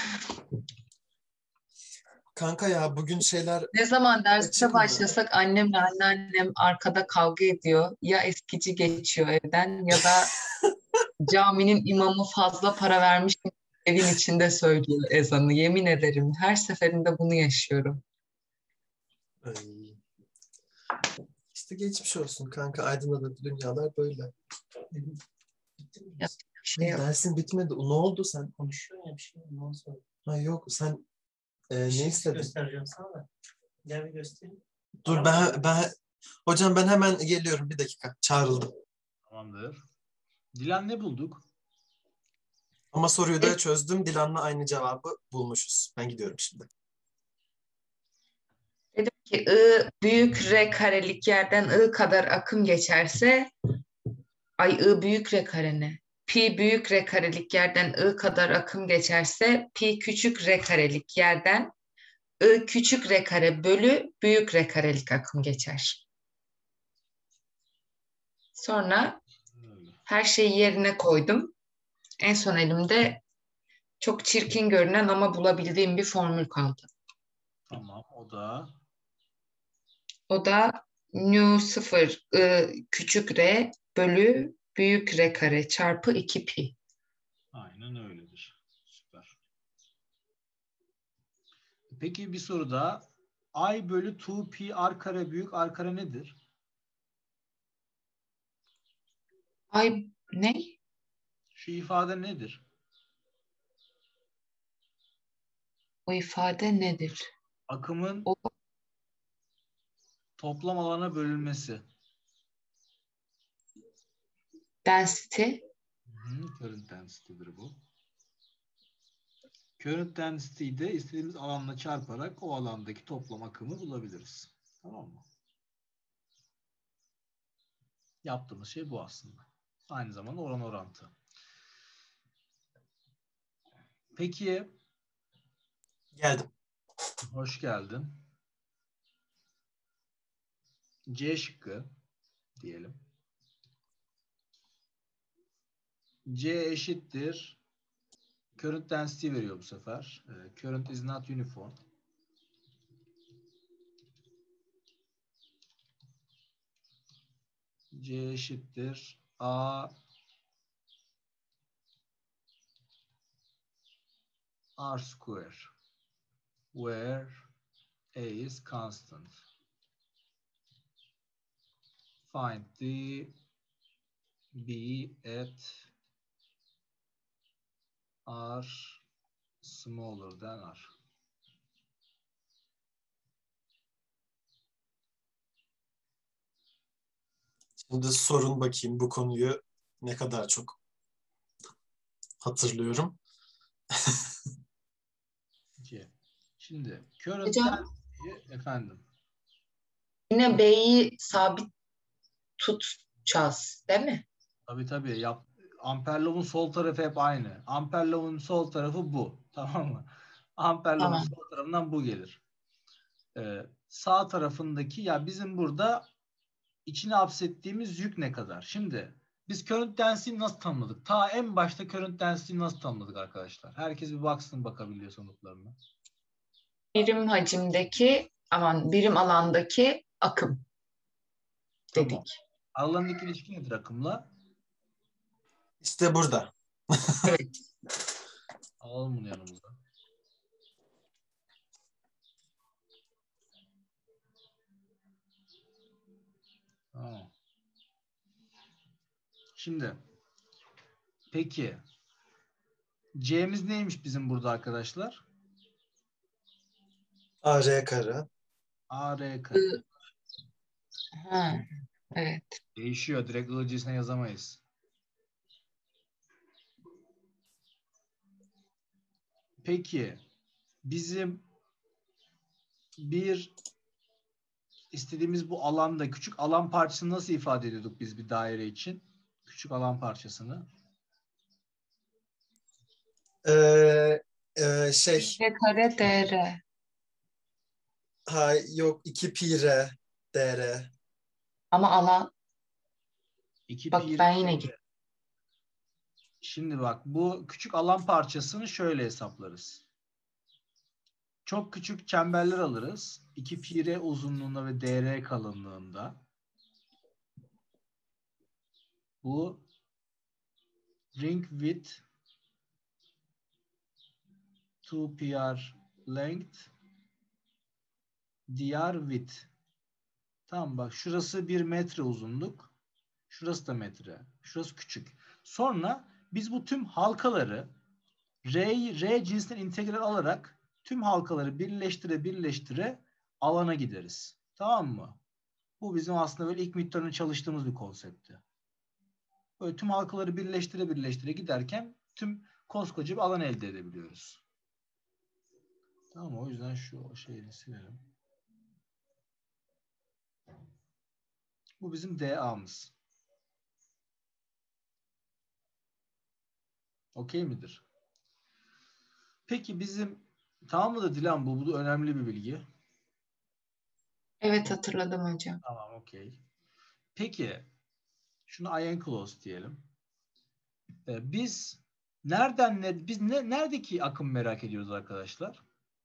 Kanka ya bugün şeyler Ne zaman derse açık mı? başlasak annemle anneannem arkada kavga ediyor. Ya eskici geçiyor evden ya da caminin imamı fazla para vermiş evin içinde söylüyor ezanı. Yemin ederim her seferinde bunu yaşıyorum. Ay. İşte geçmiş olsun kanka. Aydınladı dünyalar böyle. Yapacak bir şey Hayır, yok. dersin bitmedi. Ne oldu sen? Konuşuyor ya bir şey. Ne oldu? Ha yok sen e, ne istedin? Göstereceğim sana da. Gel bir göstereyim. Dur ben ben hocam ben hemen geliyorum bir dakika. Çağrıldım. Tamamdır. Dilan ne bulduk? Ama soruyu da Evet. çözdüm. Dilan'la aynı cevabı bulmuşuz. Ben gidiyorum şimdi. Dedim ki I büyük R karelik yerden I kadar akım geçerse ay I büyük R kare ne? Pi büyük R karelik yerden I kadar akım geçerse pi küçük R karelik yerden I küçük R kare bölü büyük R karelik akım geçer. Sonra Öyle. her şeyi yerine koydum. En son elimde çok çirkin görünen ama bulabildiğim bir formül kaldı. Tamam. O da O da nu sıfır I küçük R bölü büyük R kare çarpı iki pi. aynen öyledir. Süper. Peki bir soru daha. I bölü iki pi r kare büyük r kare nedir? Ay ne? Şu ifade nedir? O ifade nedir? Akımın O toplam alana bölünmesi. density. Hı, current density'dir bu. Current density'yi de istediğimiz alanla çarparak o alandaki toplam akımı bulabiliriz. Tamam mı? Yaptığımız şey bu aslında. Aynı zamanda oran orantı. Peki, Geldim. hoş geldin. C şıkkı diyelim. C eşittir. Current density veriyor bu sefer. Ee, Current is not uniform. C eşittir. A R square. Where A is constant. Find the B at R smaller than R. Şimdi sorun bakayım bu konuyu ne kadar çok hatırlıyorum. C. Şimdi current Hocam density'yi efendim. yine B'yi sabit tutacağız değil mi? Tabii tabii. Yap, amperlovun sol tarafı hep aynı. Amperlovun sol tarafı bu. Tamam mı? Amperlovun Tamam. sol tarafından bu gelir. Ee, sağ tarafındaki ya bizim burada içine hapsettiğimiz yük ne kadar? Şimdi biz current density'yi nasıl tanımladık? Ta en başta current density'yi nasıl tanımladık arkadaşlar? Herkes bir baksın bakabiliyor sonuçlarına. Birim hacimdeki aman birim alandaki akım Tamam. dedik. Aralarındaki ilişki nedir akımla? İşte burada. Evet. Alalım bunu yanımıza. Tamam. Şimdi peki C'miz neymiş bizim burada arkadaşlar? A R kare. A R kare. Ha, evet. Değişiyor. Direkt ı'cısına yazamayız. Peki bizim bir istediğimiz bu alanda küçük alan parçasını nasıl ifade ediyorduk biz bir daire için? Küçük alan parçasını. Ee, e, şey R kare D R. ha yok iki pi r dr. Ama alan iki bak pi ben yine gittim. Şimdi bak bu küçük alan parçasını şöyle hesaplarız. Çok küçük çemberler alırız. iki pi r uzunluğunda ve dr kalınlığında. Bu ring width iki pi r length dr width. Tamam bak şurası bir metre uzunluk. Şurası da metre. Şurası küçük. Sonra biz bu tüm halkaları R, R cinsinden integral alarak tüm halkaları birleştire birleştire alana gideriz. Tamam mı? Bu bizim aslında böyle ilk midterm'de çalıştığımız bir konseptti. Böyle tüm halkaları birleştire birleştire giderken tüm koskoca bir alan elde edebiliyoruz. Tamam, o yüzden şu şeyini silelim. Bu bizim D A'mız. Okey midir? Peki bizim tamam mı da Dilan, bu, bu önemli bir bilgi. Evet, hatırladım hocam. Tamam, okey. Peki şunu I enclose diyelim. Ee, biz nereden ne biz ne neredeki akım merak ediyoruz arkadaşlar?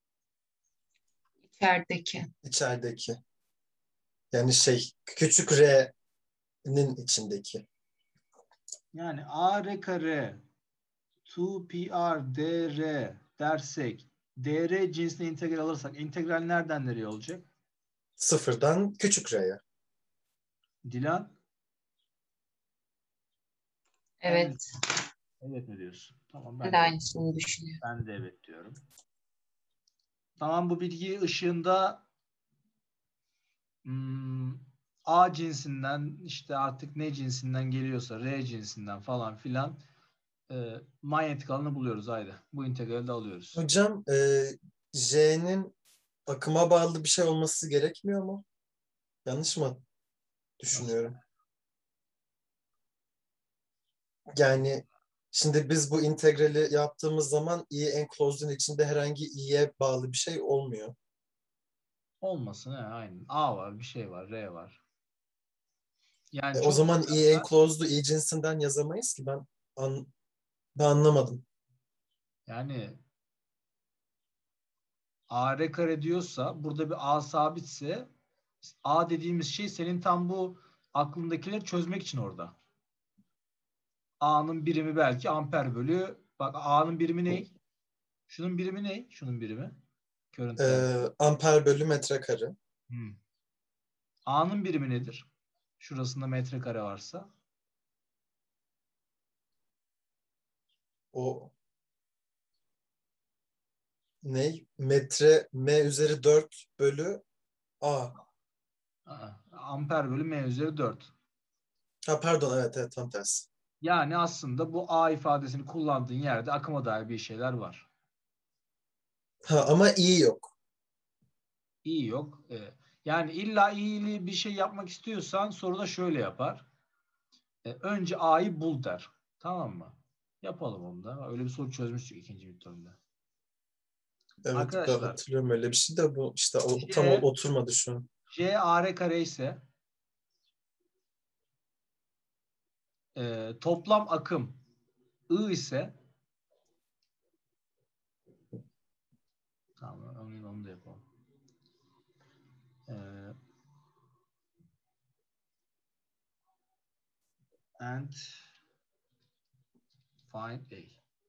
İçerideki. İçerideki. Yani şey küçük R'nin içindeki. Yani A R kare iki pi r dr dersek dr cinsine integral alırsak integral nereden nereye olacak? Sıfırdan küçük R'ye. Dilan? Evet. Evet mi diyorsun? Tamam, Ben ben de de aynısını düşünüyorum. ben de evet diyorum. Tamam, bu bilgi ışığında hmm, A cinsinden işte artık ne cinsinden geliyorsa R cinsinden falan filan e, manyetik alanı buluyoruz. Haydi. Bu integrali de alıyoruz. Hocam e, J'nin akıma bağlı bir şey olması gerekmiyor mu? Yanlış mı Nasıl? düşünüyorum? Yani şimdi biz bu integrali yaptığımız zaman E enclosed'un içinde herhangi i'ye bağlı bir şey olmuyor. Olmasın he, aynen. A var, bir şey var, R var. Yani E, o çok zaman E yukarıda enclosed'u E cinsinden yazamayız ki ben an, ben anlamadım. yani A R kare diyorsa burada bir A sabitse A dediğimiz şey senin tam bu aklındakileri çözmek için orada. A'nın birimi belki amper bölü. Bak A'nın birimi ne? Şunun birimi ne? Şunun birimi. E, Körüntüler. amper bölü metrekare. Hmm. A'nın birimi nedir? Şurasında metrekare varsa. O ne? Metre M üzeri dört bölü A. Aa, amper bölü M üzeri dört. Ha pardon, evet evet, tam tersi. Yani aslında bu A ifadesini kullandığın yerde akıma dair bir şeyler var. Ha ama i yok. İyi yok. Ee, yani illa iyili bir şey yapmak istiyorsan soruda şöyle yapar. Ee, önce A'yı bul der. Tamam mı? Yapalım onu da. Öyle bir soru çözmüştük ikinci midterm'de. Evet, ben Arkadaşlar hatırlıyorum öyle bir şey de bu işte o, tam o- J, oturmadı şu an. J A R kare ise e, toplam akım I ise tamam, onu, onu da yapalım. Ee, and find A.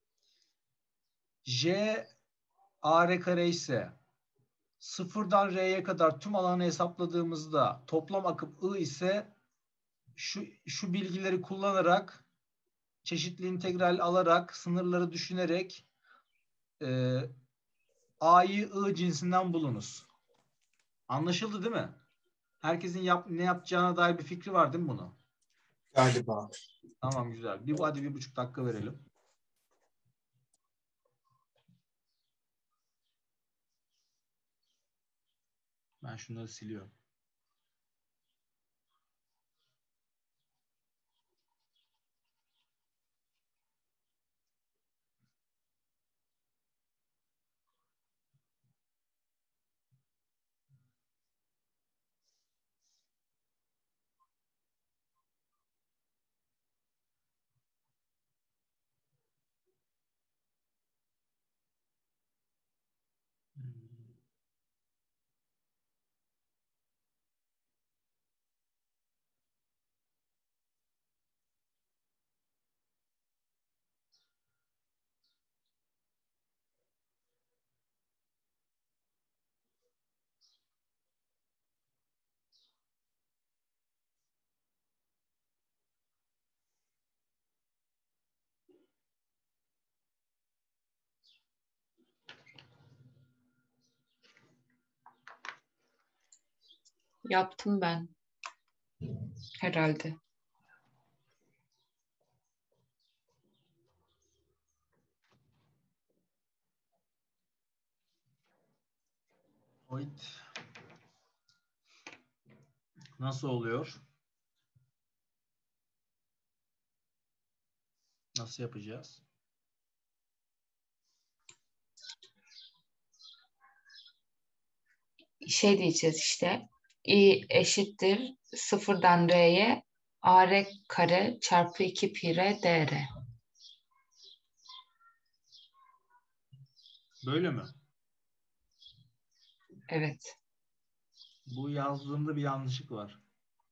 J A R kare ise sıfırdan R'ye kadar tüm alanı hesapladığımızda toplam akım I ise şu, şu bilgileri kullanarak çeşitli integral alarak sınırları düşünerek e, A'yı I cinsinden bulunuz. Anlaşıldı değil mi? Herkesin yap, ne yapacağına dair bir fikri var değil mi bunu? Galiba. Tamam, güzel. Bir, hadi bir buçuk dakika verelim. Ben şunları siliyorum. Yaptım ben. Herhalde. Oit. Nasıl oluyor? Nasıl yapacağız? Şey diyeceğiz işte. I eşittir sıfırdan R'ye A R kare çarpı iki pi R D R. Böyle mi? Evet. Bu yazdığımda bir yanlışlık var.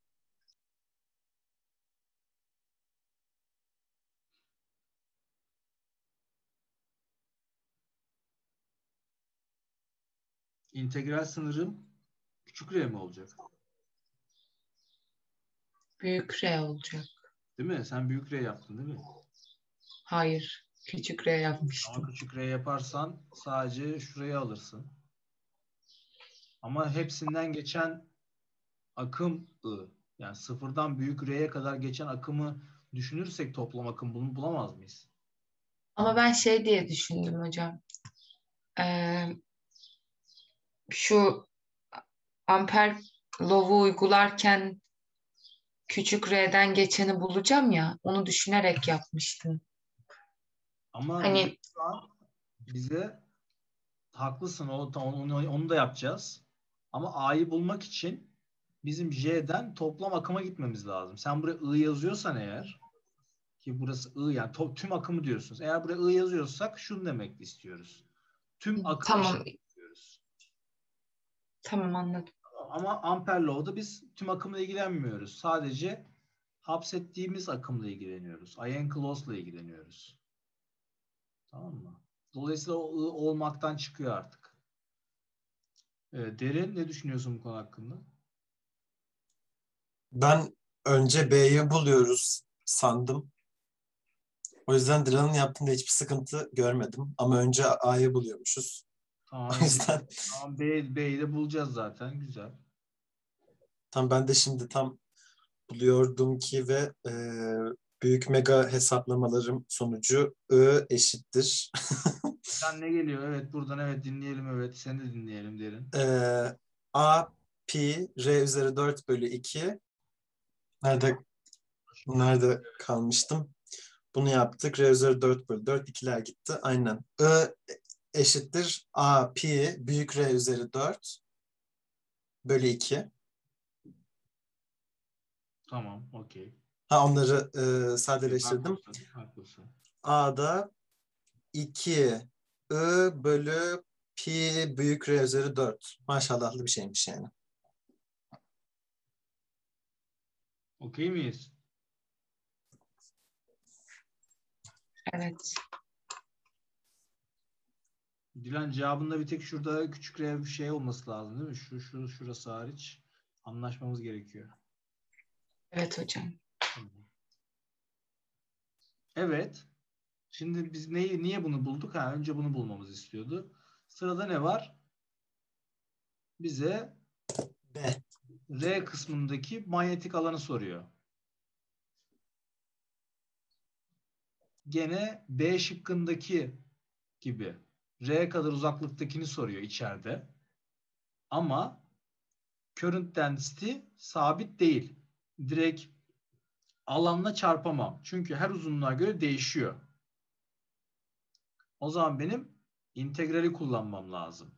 İntegral sınırım küçük R mi olacak? Büyük R olacak. Değil mi? Sen büyük R yaptın değil mi? Hayır. Küçük R Ama yapmıştım. küçük R yaparsan sadece şurayı alırsın. Ama hepsinden geçen akım I. Yani sıfırdan büyük R'ye kadar geçen akımı düşünürsek toplam akım bunu bulamaz mıyız? Ama ben şey diye düşündüm hocam. Ee, şu amper law'u uygularken küçük R'den geçeni bulacağım ya, onu düşünerek yapmıştım. Ama bize Hani şu an bize haklısın o, onu, onu da yapacağız. Ama A'yı bulmak için bizim J'den toplam akıma gitmemiz lazım. Sen buraya I yazıyorsan eğer ki burası I yani to- tüm akımı diyorsunuz. Eğer buraya I yazıyorsak şunu demek istiyoruz. Tüm akım tamam, eşit diyoruz. tamam anladım. Ama Ampere Law'da biz tüm akımla ilgilenmiyoruz. Sadece hapsettiğimiz akımla ilgileniyoruz. Ion Clause'la ilgileniyoruz. Tamam mı? Dolayısıyla o I olmaktan çıkıyor artık. Ee, Derin ne düşünüyorsun bu konu hakkında? Ben önce B'yi buluyoruz sandım. O yüzden Dilan'ın yaptığında hiçbir sıkıntı görmedim. Ama önce A'yı buluyormuşuz. Tamam, O önce yüzden tamam, B, B'yi de bulacağız zaten. Güzel. tam ben de şimdi tam buluyordum ki ve e, büyük mega hesaplamalarım sonucu I eşittir. Buradan ne geliyor? Evet, buradan evet dinleyelim. Evet, seni de dinleyelim Derin. e, A pi R üzeri dört bölü iki. Nerede nerede kalmıştım? Bunu yaptık. R üzeri dört bölü dört. ikiler gitti. Aynen. I eşittir A pi büyük R üzeri dört bölü iki. Tamam, okey. Ha onları e, Evet, sadeleştirdim. haklısın, haklısın. A'da iki I bölü pi büyük R üzeri dört. Maşallahlı bir şeymiş yani. Okey miyiz? Evet. Dilan cevabında bir tek şurada küçük R bir şey olması lazım değil mi? Şu, şu, şurası hariç anlaşmamız gerekiyor. Evet hocam. Tamam. Evet. Şimdi biz neyi, niye bunu bulduk? Ha, önce bunu bulmamız istiyordu. Sırada ne var? Bize B. R kısmındaki manyetik alanı soruyor. Gene B şıkkındaki gibi R kadar uzaklıktakini soruyor içeride. Ama current density sabit değil. Direkt alanla çarpamam. Çünkü her uzunluğa göre değişiyor. O zaman benim integrali kullanmam lazım.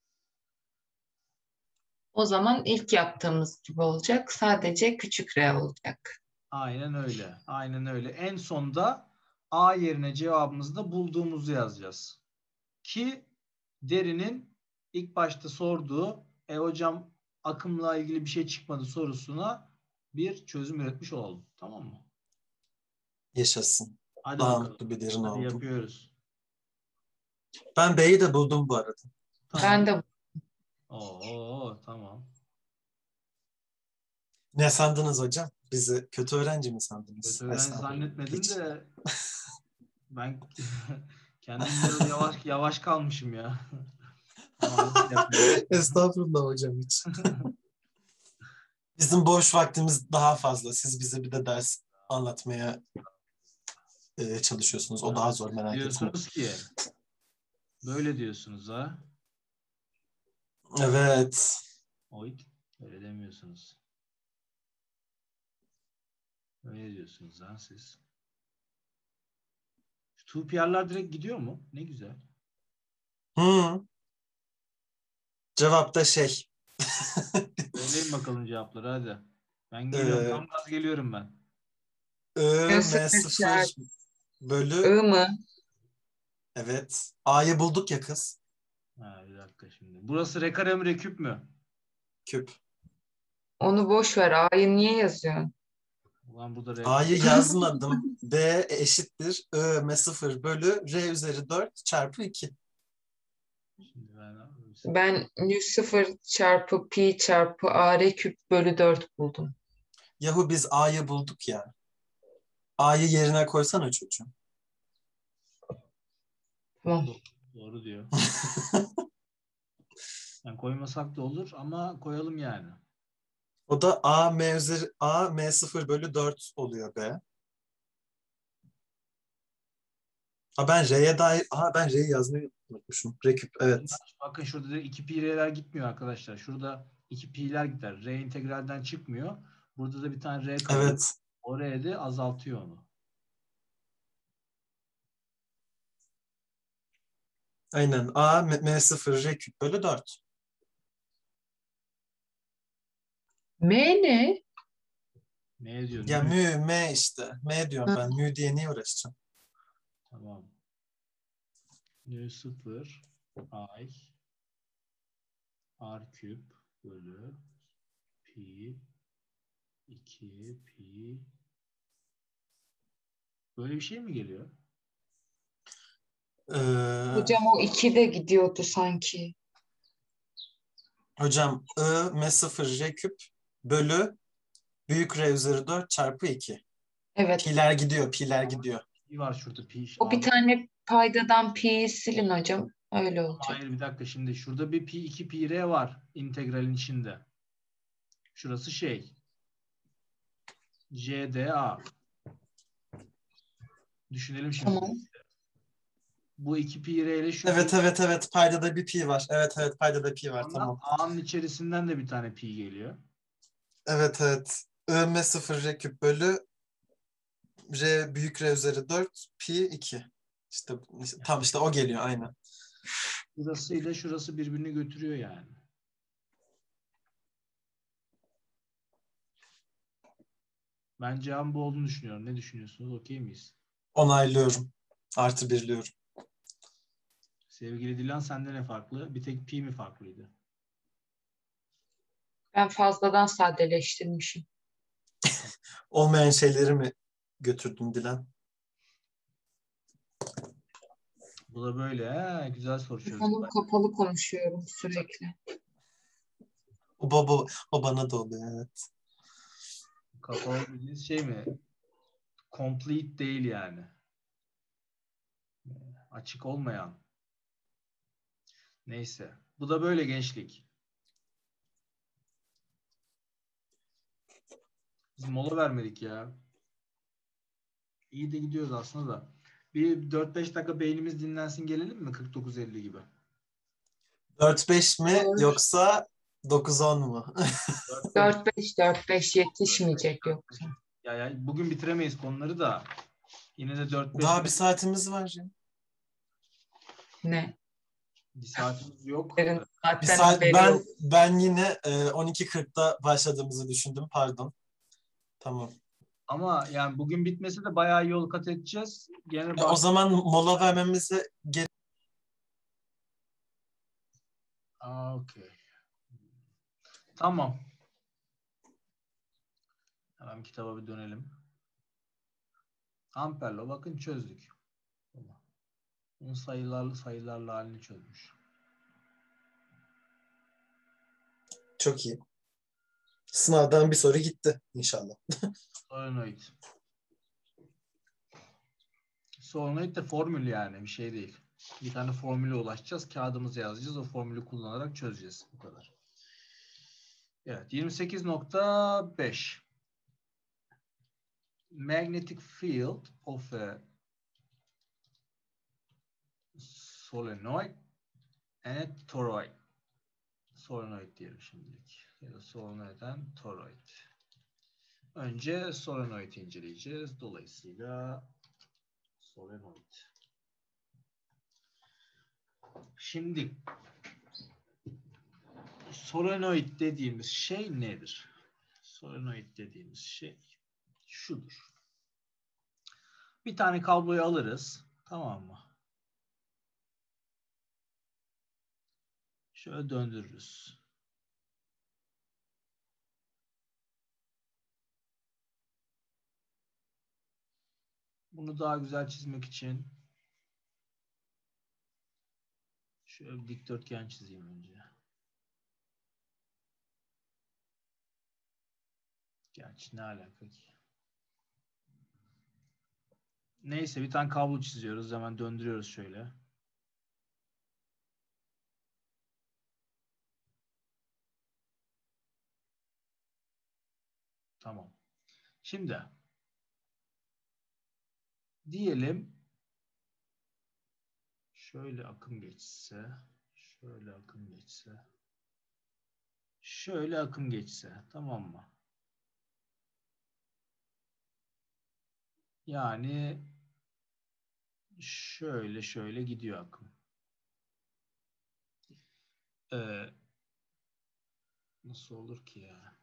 O zaman ilk yaptığımız gibi olacak. Sadece küçük R olacak. Aynen öyle. Aynen öyle. En sonda A yerine cevabımızı da bulduğumuzu yazacağız. Ki Derin'in ilk başta sorduğu e hocam akımla ilgili bir şey çıkmadı sorusuna bir çözüm üretmiş olalım. Tamam mı? Yaşasın. Hadi Daha bakalım. mutlu bir Derin Hadi oldum. yapıyoruz. Ben B'yi de buldum bu arada. Tamam. Ben de Oo, tamam. Ne sandınız hocam? Bizi kötü öğrenci mi sandınız? Kötü öğrenci Estağfurullah. zannetmedim Hiç. de ben kendim biraz yavaş yavaş kalmışım ya. Ama nasıl yapayım? Estağfurullah hocam hiç. Bizim boş vaktimiz daha fazla. Siz bize bir de ders anlatmaya e, çalışıyorsunuz. O daha zor, merak etmeyin. Diyorsunuz ki böyle diyorsunuz ha. Evet. Oy, öyle demiyorsunuz. Öyle diyorsunuz ha siz. Şu two P R'lar direkt gidiyor mu? Ne güzel. Hı. Cevap da şey. Söyleyin bakalım cevapları hadi. Ben geliyorum. Ee, Tam gaz geliyorum ben. I Sıfır M sıfır çarpı bölü I mı? evet. A'yı bulduk ya kız. Ha, bir dakika şimdi. Burası rekare mi reküp mü? Küp. Onu boş ver. A'yı niye yazıyorsun? Ulan burada rekare. A'yı yazmadım. B eşittir I M sıfır bölü R üzeri dört çarpı iki. Şimdi ben Ben yüz sıfır çarpı pi çarpı A R küp bölü dört buldum. Yahu biz A'yı bulduk ya. A'yı yerine koysana çocuğum. Tamam. doğru, doğru diyor. Yani koymasak da olur ama koyalım yani. O da A M üzeri A M sıfır bölü dört oluyor be. Ha ben R'ye dair ha ben R'yi yazmayı unutmuşum. Reküp evet. Bakın şurada da iki pi R'ler gitmiyor arkadaşlar. Şurada iki pi'ler gider. R integralden çıkmıyor. Burada da bir tane R kalıyor. Evet. O R de azaltıyor onu. Aynen. A M, M sıfır reküp bölü dört. M ne? Ne diyor? Ya Mü. mü M işte. M diyorum ben. Mü diye niye uğraşacağım? Tamam. Mü sıfır I R küp bölü pi iki pi. Böyle bir şey mi geliyor? Ee, Hocam o iki de gidiyordu sanki. hocam I M sıfır reküp bölü büyük R üzeri dört çarpı iki. Evet. Pi'ler gidiyor. Pi'ler gidiyor. Pi var şurada pi. O bir tane paydadan pi'yi silin hocam. Öyle olacak. Hayır bir dakika şimdi şurada bir pi iki pi R var integralin içinde. Şurası şey. C D A. Düşünelim şimdi. Tamam. Bu iki pi R ile şu Evet pi. evet evet. Paydada bir pi var. Evet evet paydada pi var. Sonra Tamam. A'nın içerisinden de bir tane pi geliyor. Evet evet. I M sıfır reküp bölü R büyük R üzeri dört pi iki. İşte tam işte o geliyor aynen. Şurası ile şurası birbirini götürüyor yani. Ben cevabın bu olduğunu düşünüyorum. Ne düşünüyorsunuz? Okey miyiz? Onaylıyorum. Artı birliyorum. Sevgili Dilan sende ne farklı? Bir tek pi mi farklıydı? Ben fazladan sadeleştirmişim. Olmayan şeyleri mi götürdün Dilan? Bu da böyle. He, güzel soru çözdük. Telefonum kapalı konuşuyorum sürekli. O, baba, o bana da oluyor evet. Kapalı dediğiniz şey mi? Complete değil yani. Açık olmayan. Neyse. Bu da böyle gençlik. Biz mola vermedik ya. İyi de gidiyoruz aslında da. Bir dört beş dakika beynimiz dinlensin gelelim mi? kırk dokuz elli gibi. dört beş mi Olur. yoksa dokuz on mu? dört beş. dört beş dört beş yetişmeyecek yoksa. Ya, ya bugün bitiremeyiz konuları da. Yine de dört beş Daha bir saatimiz var ya. Ne? bir saatimiz yok. Yarın Bir zaten saat, haberi ben yok. ben yine e, on iki kırkta başladığımızı düşündüm. Pardon. Tamam. Ama yani bugün bitmese de bayağı yol kat edeceğiz. Gene E, o baş... zaman mola vermemize gerek. Aa, okey. Tamam. Hemen kitaba bir dönelim. Amperlo bakın çözdük. Bunun sayılarlı sayılarla halini çözmüş. Çok iyi. Sınavdan bir soru gitti inşallah. Solenoid. Solenoid de formül yani bir şey değil. Bir tane formüle ulaşacağız. Kağıdımıza yazacağız. O formülü kullanarak çözeceğiz. Bu kadar. Evet, yirmi sekiz nokta beş. Magnetic field of a solenoid and a toroid. Solenoid diyelim şimdilik. Ya da solenoid'den toroid. Önce solenoid inceleyeceğiz. Dolayısıyla solenoid. Şimdi solenoid dediğimiz şey nedir? Solenoid dediğimiz şey şudur. Bir tane kabloyu alırız. Tamam mı? Şöyle döndürürüz. Bunu daha güzel çizmek için şöyle bir dikdörtgen çizeyim önce. Gerçi ne alaka ki? Neyse bir tane kablo çiziyoruz. Hemen döndürüyoruz şöyle. Tamam. Şimdi diyelim şöyle akım geçse, şöyle akım geçse, şöyle akım geçse, tamam mı? Yani şöyle şöyle gidiyor akım. Ee, nasıl olur ki ya?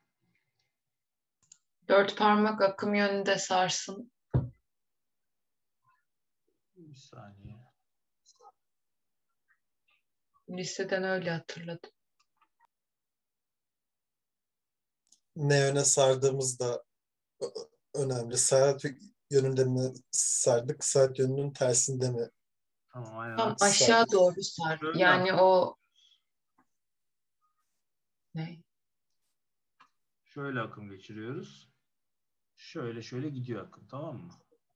Dört parmak akım yönünde sarsın. Bir saniye. Liseden öyle hatırladım. Ne yöne sardığımız da ö- önemli. Saat yönünde mi sardık, saat yönünün tersinde mi Tamam aynen. Tam aşağı sardık? doğru sar. Şöyle Yani o ne? Şöyle akım geçiriyoruz. Şöyle şöyle gidiyor akım, tamam mı?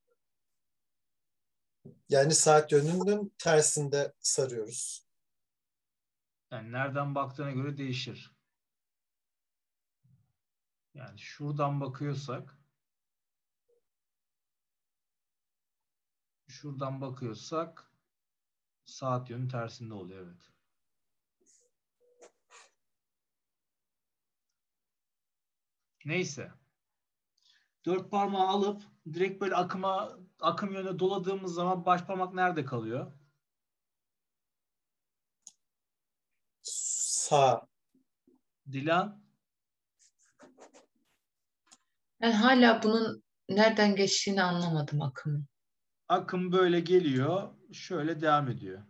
Yani saat yönünün tersinde sarıyoruz. Yani nereden baktığına göre değişir. Yani şuradan bakıyorsak şuradan bakıyorsak saat yönü tersinde oluyor, evet. Neyse. Dört parmağı alıp direkt böyle akıma akım yönüne doladığımız zaman baş parmak nerede kalıyor? Sağ. Dilan, Ben hala bunun nereden geçtiğini anlamadım akımın. akım böyle geliyor, şöyle devam ediyor.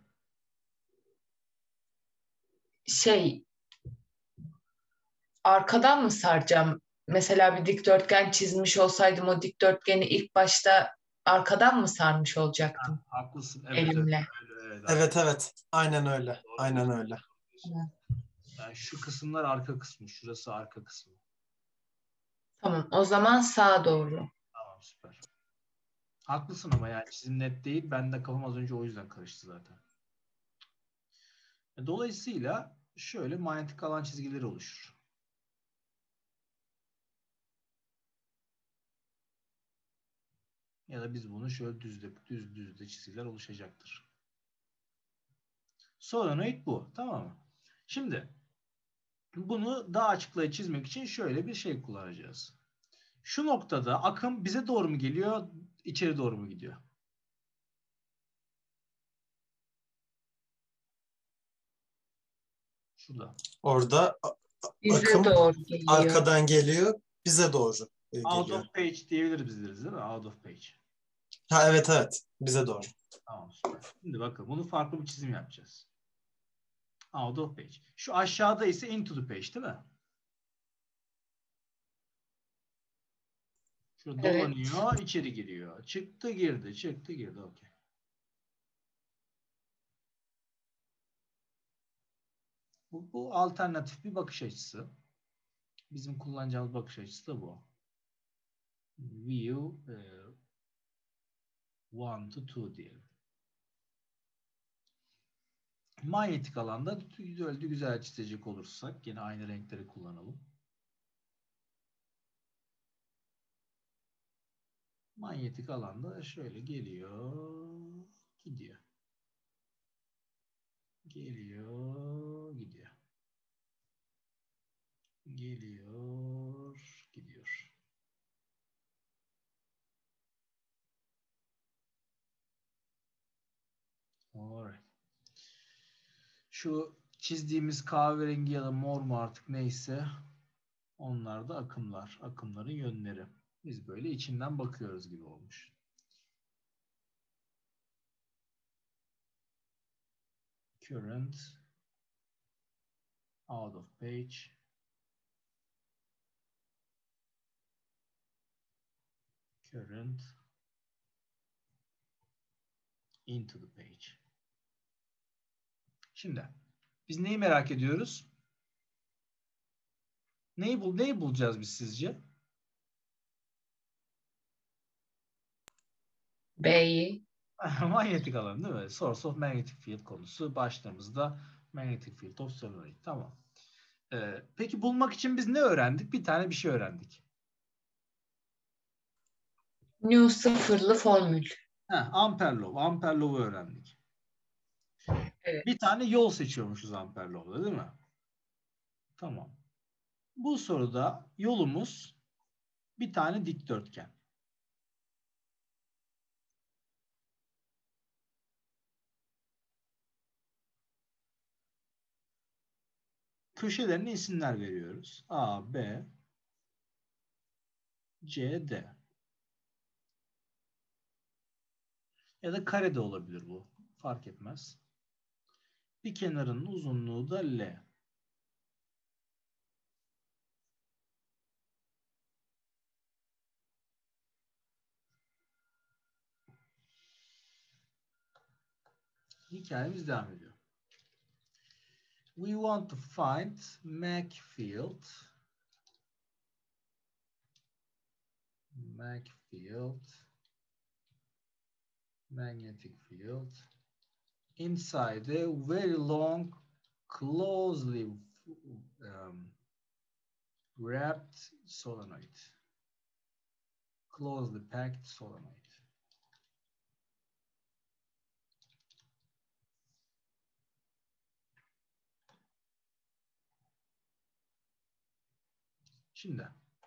Şey, arkadan mı saracağım? Mesela bir dikdörtgen çizmiş olsaydım o dikdörtgeni ilk başta arkadan mı sarmış olacaktım Ha, haklısın. Evet, evet. elimle? Öyle, evet, Evet evet. Aynen öyle. doğru Aynen diyorsun. öyle. Tamam. Yani şu kısımlar arka kısmı, şurası arka kısmı. Tamam, o zaman sağa doğru. Tamam, süper. Haklısın ama yani çizim net değil. Ben de kafam az önce o yüzden karıştı zaten. Dolayısıyla şöyle manyetik alan çizgileri oluşur. Ya da biz bunu şöyle düzde, düz düzde çizgiler oluşacaktır. Solenoid bu. Tamam mı? Şimdi bunu daha açıklayıcı çizmek için şöyle bir şey kullanacağız. Şu noktada akım bize doğru mu geliyor, içeri doğru mu gidiyor? Şurada. Orada a- Bize akım doğru geliyor. arkadan geliyor, bize doğru e, Out geliyor. of page diyebiliriz bizleriz değil mi? Out of page. Ha evet evet, bize doğru. Tamam, süper. Şimdi bakın bunu farklı bir çizim yapacağız. Out of page. Şu aşağıda ise into the page değil mi? Şu Evet. dolanıyor, içeri giriyor. Çıktı girdi, çıktı girdi. Okey. Bu, bu alternatif bir bakış açısı. Bizim kullanacağımız bakış açısı da bu. View e, one to two diyelim. Manyetik alanda güzel güzel çizecek olursak yine aynı renkleri kullanalım. Manyetik alanda şöyle geliyor, gidiyor. Geliyor, gidiyor. Geliyor, gidiyor. Alright. Şu çizdiğimiz kahverengi ya da mor mu artık neyse onlar da akımlar, akımların yönleri. Biz böyle içinden bakıyoruz gibi olmuş. Current, out of page, current, into the page. Şimdi biz neyi merak ediyoruz? Neyi, bul neyi bulacağız biz sizce? B'yi. Manyetik alan değil mi? Source of magnetic field konusu başlığımızda magnetic field of solenoid. Tamam. Ee, peki bulmak için biz ne öğrendik? Bir tane bir şey öğrendik. New sıfırlı formül. Heh, Ampere law. Ampere law'u öğrendik. Evet. Bir tane yol seçiyormuşuz Ampere law'da değil mi? Tamam. Bu soruda yolumuz bir tane dikdörtgen. Köşelerine isimler veriyoruz. A, B, C, D. Ya da kare de olabilir bu. Fark etmez. Bir kenarının uzunluğu da L. Hikayemiz devam ediyor. We want to find mag field. Mag field. Magnetic field. Inside a very long, closely um, wrapped solenoid. Closely packed solenoid. Şimdi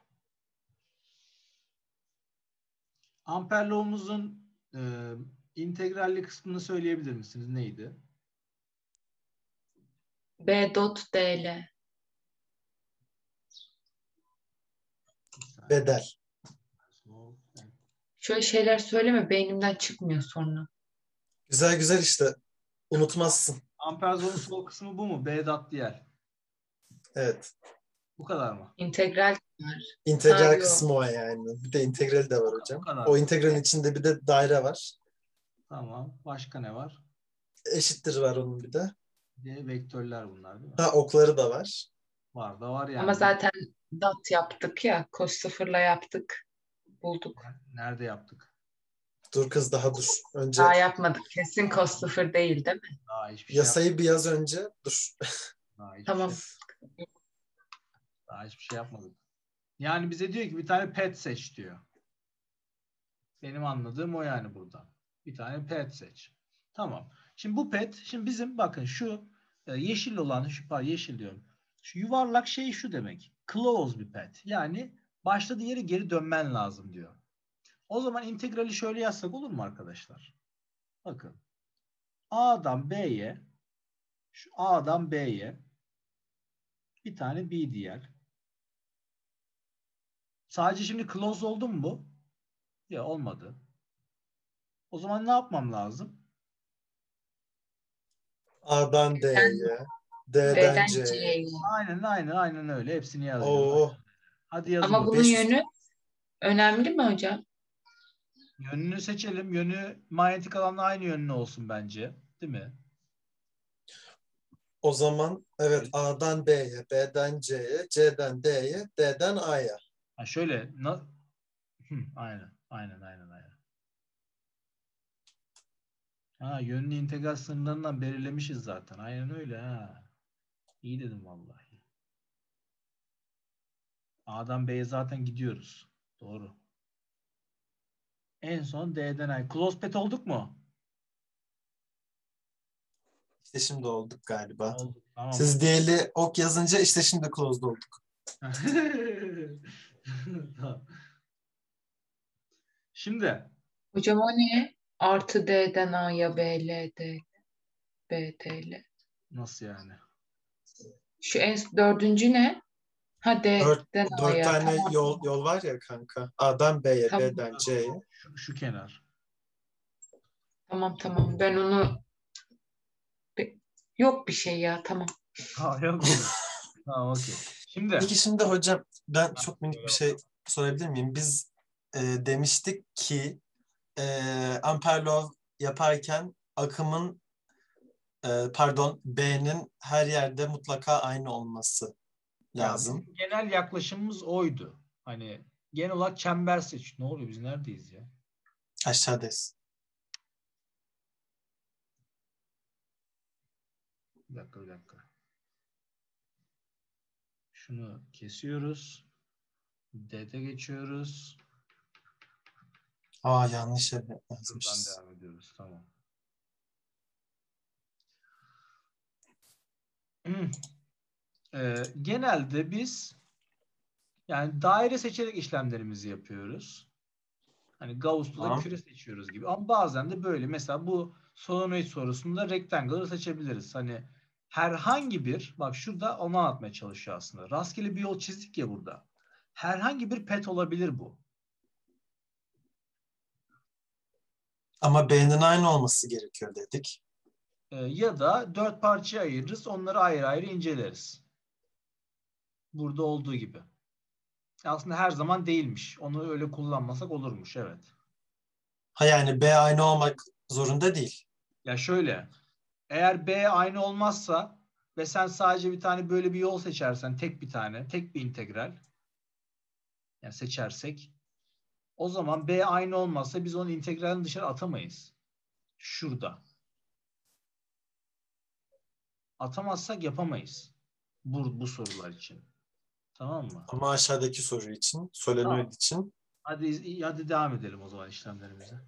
Ampere law'umuzun e, integralli kısmını söyleyebilir misiniz? Neydi? B dot D L. Bedel. Şöyle şeyler söyleme, beynimden çıkmıyor sonra. Güzel güzel işte. Unutmazsın. Ampere law'un sol kısmı bu mu? B dot D L. Evet. Bu kadar mı? İntegral var. İntegral Ha, yok. kısmı o yani. Bir de integral de var Bu hocam. kadar. O integralin içinde bir de daire var. Tamam. Başka ne var? Eşittir var onun bir de. Bir de vektörler bunlar değil mi? Ha okları da var. Var da var yani. Ama zaten dot yaptık ya. Cos sıfırla yaptık. Bulduk. Nerede yaptık? Dur kız daha dur. Önce Daha yapmadık. Kesin cos sıfır değil değil mi? Daha hiçbir şey yapmadık. yasayı bir yaz önce. Dur. Daha hiçbir Tamam. şey, daha hiçbir şey yapmadık. Yani bize diyor ki bir tane pet seç diyor. Benim anladığım o yani burada. Bir tane pet seç. Tamam. Şimdi bu pet, şimdi bizim bakın şu e, yeşil olan, şu pardon yeşil diyorum. Şu yuvarlak şey şu demek. Close bir pet. Yani başladığı yere geri dönmen lazım diyor. O zaman integrali şöyle yazsak olur mu arkadaşlar? Bakın. A'dan B'ye, şu A'dan B'ye bir tane B diğer. Sadece şimdi close oldu mu bu? Ya olmadı. O zaman ne yapmam lazım? A'dan D'ye. D'den D'den C'ye. C'ye. Aynen aynen aynen öyle. Hepsini yazacağız. Oo. Hadi yazın Ama bakalım. bunun beş yüz yönü önemli mi hocam? Yönünü seçelim. Yönü manyetik alanla aynı yönlü olsun bence. Değil mi? O zaman evet A'dan B'ye, B'den C'ye, C'den D'ye, D'den A'ya. Ha şöyle. Na... Hı, aynen. Aynen aynen aynen. Ha yönlü integral sınırlarından belirlemişiz zaten. Aynen öyle ha. İyi dedim vallahi. A'dan B'ye zaten gidiyoruz. Doğru. En son D'den A'ya. Close pet olduk mu? İşte şimdi olduk galiba. Olduk. Tamam. Siz D'li ok yazınca işte şimdi closed olduk. Tamam. Şimdi Hocam o ne? Artı D'den A'ya B, L, D, B, D, L. nasıl yani? Şu en dördüncü ne? Ha Dört, D'den dört A'ya. tane Tamam. yol yol var ya kanka. A'dan B'ye, Tamam. B'den C'ye. Şu, şu kenar. Tamam tamam. Ben onu yok bir şey ya. Tamam. Ha yok mu? Tamam okey. Şimdi Peki şimdi hocam ben Ha, çok minik söyle bir şey sorabilir miyim? Biz e, demiştik ki e, ampere law yaparken akımın e, pardon B'nin her yerde mutlaka aynı olması ya lazım. bizim genel yaklaşımımız oydu. Hani genel olarak çember seç. Ne oluyor? Biz neredeyiz ya? Aşağıdayız. Bir dakika bir dakika. Şunu kesiyoruz. D'de geçiyoruz. Aa yanlış yere Buradan yazmışız. devam ediyoruz. Tamam. Ee, genelde biz yani daire seçerek işlemlerimizi yapıyoruz. Hani Gauss'ta da Tamam. küre seçiyoruz gibi. Ama bazen de böyle. Mesela bu solenoid sorusunda rectangle'ı seçebiliriz. Hani herhangi bir, bak şurada onu anlatmaya çalışıyor aslında. Rastgele bir yol çizdik ya burada. Herhangi bir pet olabilir bu. Ama B'nin aynı olması gerekiyor dedik. Ee, ya da dört parçaya ayırırız. Onları ayrı ayrı inceleriz. Burada olduğu gibi. Aslında her zaman değilmiş. Onu öyle kullanmasak olurmuş. Evet. Ha yani B aynı olmak zorunda değil. Ya şöyle. Eğer B aynı olmazsa ve sen sadece bir tane böyle bir yol seçersen, tek bir tane, tek bir integral yani seçersek, o zaman B aynı olmazsa biz onu integralden dışarı atamayız. Şurada. Atamazsak yapamayız. Bu, bu sorular için. Tamam mı? Ama aşağıdaki soru için, solenoid Tamam. için Hadi, hadi devam edelim o zaman işlemlerimize.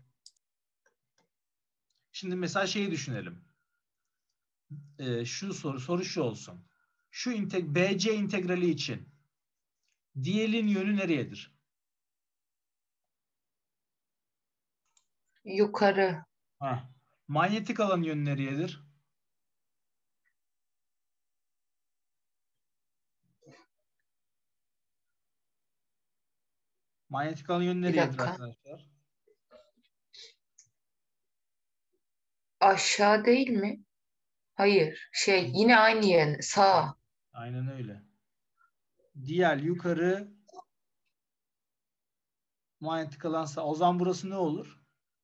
Şimdi mesela şeyi düşünelim. Ee, şu soru, soru şu olsun. Şu integ B C integrali için diyelin yönü nereyedir? Yukarı. Heh. Manyetik alan yönü nereyedir? Manyetik alan yönü Bir nereyedir dakika. arkadaşlar? Aşağı değil mi? Hayır. Şey yine aynı yer. Sağ. Aynen öyle. Diğer yukarı manyetik alan sağ. O zaman burası ne olur?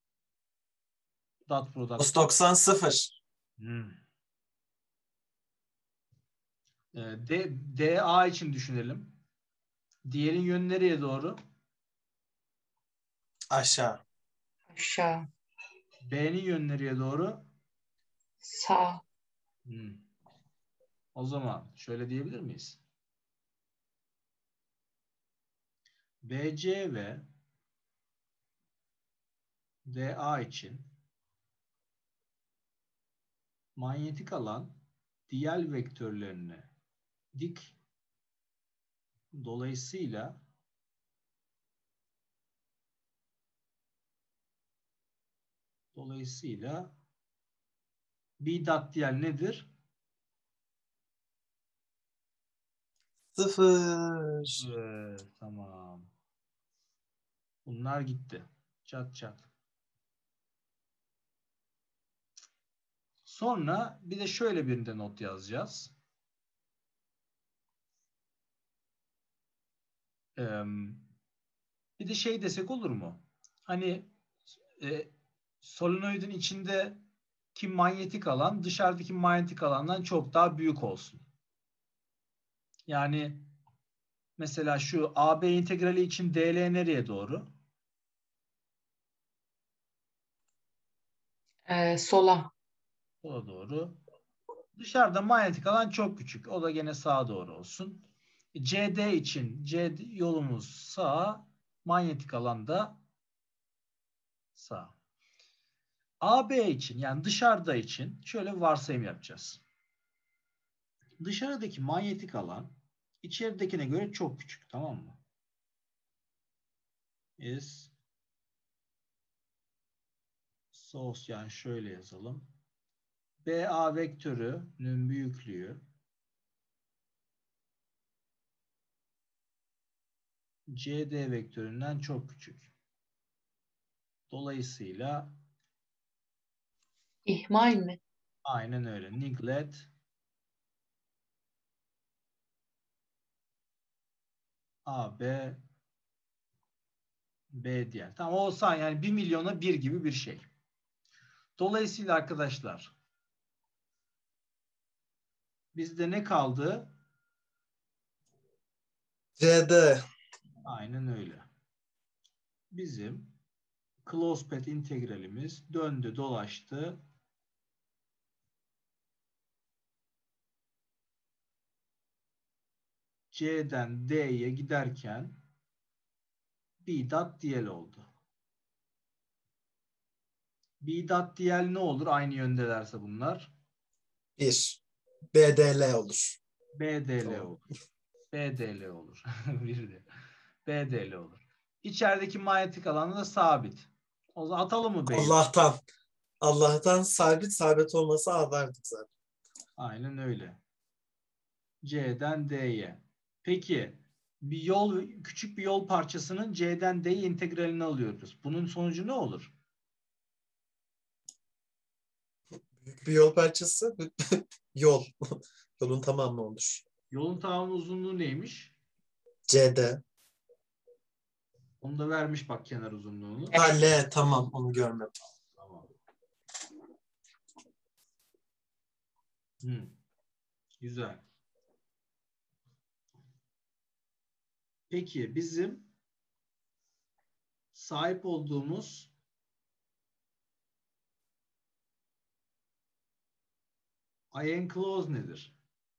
Dot product. cos doksan sıfır. Hmm. Ee, D, D A için düşünelim. Diğerin yönü nereye doğru? Aşağı. Aşağı. B'nin yönü nereye doğru? Sağ. Hmm. O zaman şöyle diyebilir miyiz? B C ve D A için manyetik alan diyel vektörlerine dik, dolayısıyla dolayısıyla B dot diyel nedir? Sıfır. Evet, tamam. Bunlar gitti. Çat çat. Sonra bir de şöyle birinde not yazacağız. Ee, bir de şey desek olur mu? Hani e, solenoidin içindeki manyetik alan dışarıdaki manyetik alandan çok daha büyük olsun. Yani mesela şu A B integrali için D L nereye doğru? Ee, sola. Sola doğru. Dışarıda manyetik alan çok küçük. O da gene sağa doğru olsun. C D için C D yolumuz sağa, manyetik alanda Sağ. A B için yani dışarıda için şöyle bir varsayım yapacağız. Dışarıdaki manyetik alan içeridekine göre çok küçük, tamam mı? Is source, yani şöyle yazalım. B A vektörünün büyüklüğü C D vektöründen çok küçük. Dolayısıyla İhmal mi? aynen öyle. Neglect A B B diğer. Tamam, olsa yani bir milyona bir gibi bir şey. Dolayısıyla arkadaşlar bizde ne kaldı? C D. Aynen öyle. Bizim closed path integralimiz döndü dolaştı. C'den D'ye giderken B dot dl oldu. B dot dl ne olur aynı yöndelerse bunlar? bir. B D L olur. B D L Tamam. olur. B D L olur. Bir de. B D L olur. İçerideki manyetik alanı da sabit. O zaman atalım mı B'yi? Allah'tan. Allah'tan sabit sabit olmasa ağlardık zaten. Aynen öyle. C'den D'ye. Peki bir yol, küçük bir yol parçasının C'den D'ye integralini alıyoruz. Bunun sonucu ne olur? Büyük bir yol parçası. Yol. Yolun tamamı olur. Yolun tamamı uzunluğu neymiş? C D. Onu da vermiş bak, kenar uzunluğunu. Ha, L, tamam, onu görmedim. Tamam. Hı. Güzel. Peki bizim sahip olduğumuz I enclose nedir?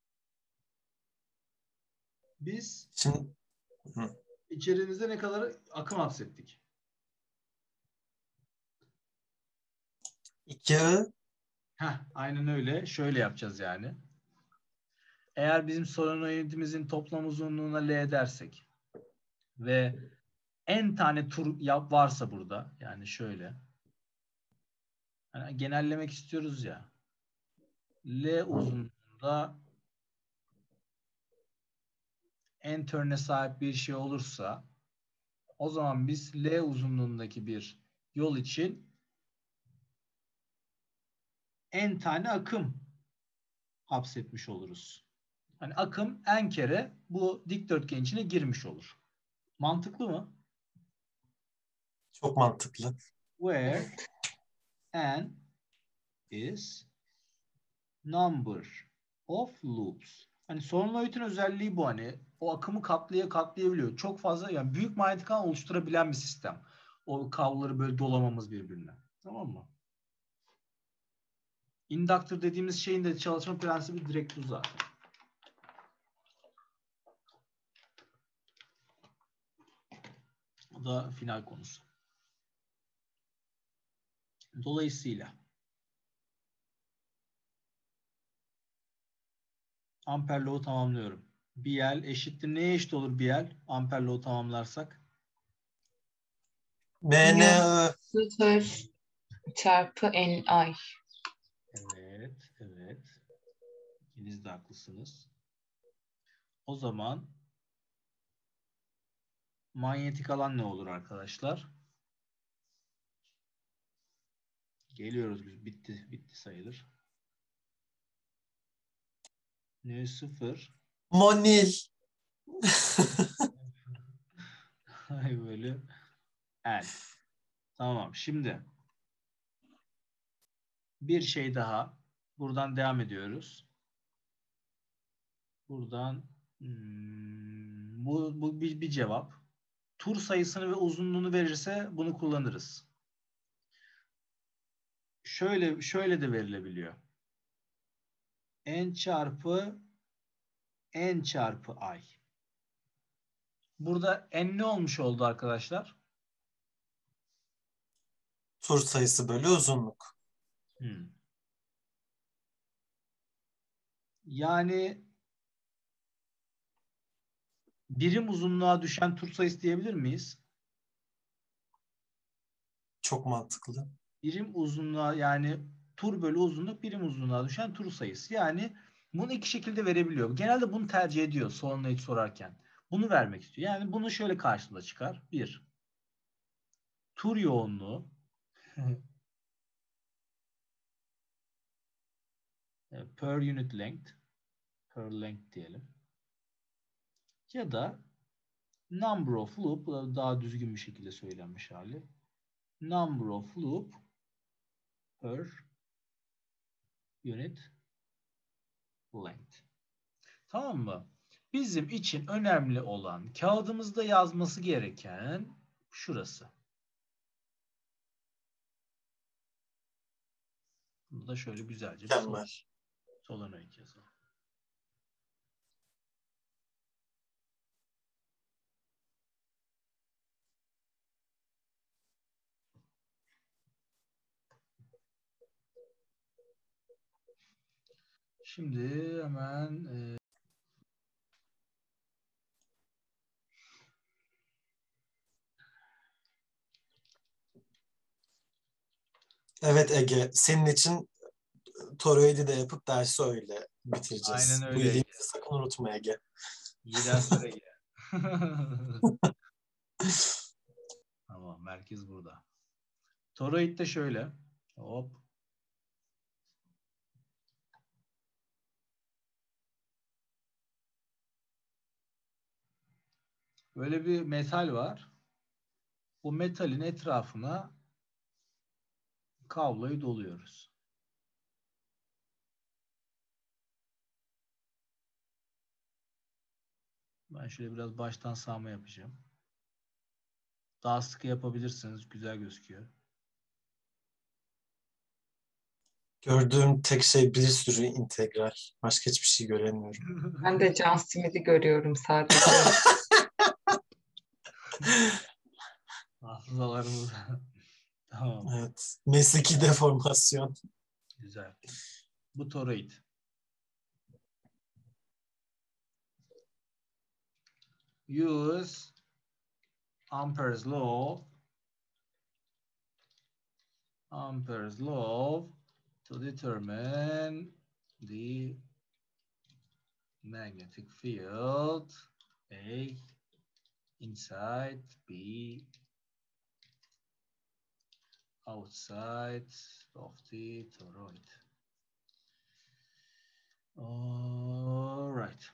Biz Şimdi hı. içerimizde ne kadar akım hapsettik? iki I. Heh, aynen öyle. Şöyle yapacağız yani. Eğer bizim solenoidimizin toplam uzunluğuna L dersek ve n tane tur yap varsa burada, yani şöyle, yani genellemek istiyoruz ya, L uzunluğunda n turne sahip bir şey olursa o zaman biz L uzunluğundaki bir yol için n tane akım hapsetmiş oluruz. Hani akım n kere bu dikdörtgen içine girmiş olur. Mantıklı mı? Çok mantıklı. Where n is number of loops. Hani solenoidin özelliği bu, hani o akımı katlaya katlayabiliyor. Çok fazla, yani büyük manyetik alan oluşturabilen bir sistem. O kabloları böyle dolamamız birbirine. Tamam mı? Inductor dediğimiz şeyin de çalışma prensibi direkt bu zaten. O da final konusu. Dolayısıyla amper law'u tamamlıyorum. Biel eşittir. Neye eşit olur Biel? Amper law'u tamamlarsak. M N I. Sıfır çarpı N I. Evet, evet. İkiniz de haklısınız. O zaman manyetik alan ne olur arkadaşlar? Geliyoruz biz. Bitti. Bitti sayılır. N sıfır. Monil. Ay böyle. L. Tamam. Şimdi bir şey daha. Buradan devam ediyoruz. Buradan hmm, bu, bu bir, bir cevap. Tur sayısını ve uzunluğunu verirse bunu kullanırız. Şöyle şöyle de verilebiliyor. N çarpı N çarpı I. Burada N ne olmuş oldu arkadaşlar? Tur sayısı bölü uzunluk. Hmm. Yani birim uzunluğa düşen tur sayısı diyebilir miyiz? Çok mantıklı. Birim uzunluğa yani tur bölü uzunluk birim uzunluğa düşen tur sayısı. Yani bunu iki şekilde verebiliyor. Genelde bunu tercih ediyor solenoid sorarken. Bunu vermek istiyor. Yani bunu şöyle karşımıza çıkar. Bir, tur yoğunluğu per unit length per length diyelim. Ya da number of loop, bu da daha düzgün bir şekilde söylenmiş hali. Number of loop per unit length. Tamam mı? Bizim için önemli olan kağıdımızda yazması gereken şurası. Bunu da şöyle güzelce bir sol, Mükemmel. solenoid yazalım. Şimdi hemen e, Evet Ege, senin için toroidi de yapıp dersi öyle bitireceğiz. aynen Bu öyle. iyiliğimizi sakın unutma Ege. İyi derslere gel. Tamam, merkez burada. Toroid de şöyle. Hop. Böyle bir metal var. Bu metalin etrafına kabloyu doluyoruz. Ben şöyle biraz baştan sağma yapacağım. Daha sıkı yapabilirsiniz. Güzel gözüküyor. Gördüğüm tek şey bir sürü integral. Başka hiçbir şey göremiyorum. Ben de Can Smith'i görüyorum sadece. Hafızalarımız. Tamam. Evet. Mesleki deformasyon. Güzel. Bu toroid. Use Ampere's law Ampere's law to determine the magnetic field A inside B outside of the toroid. All right.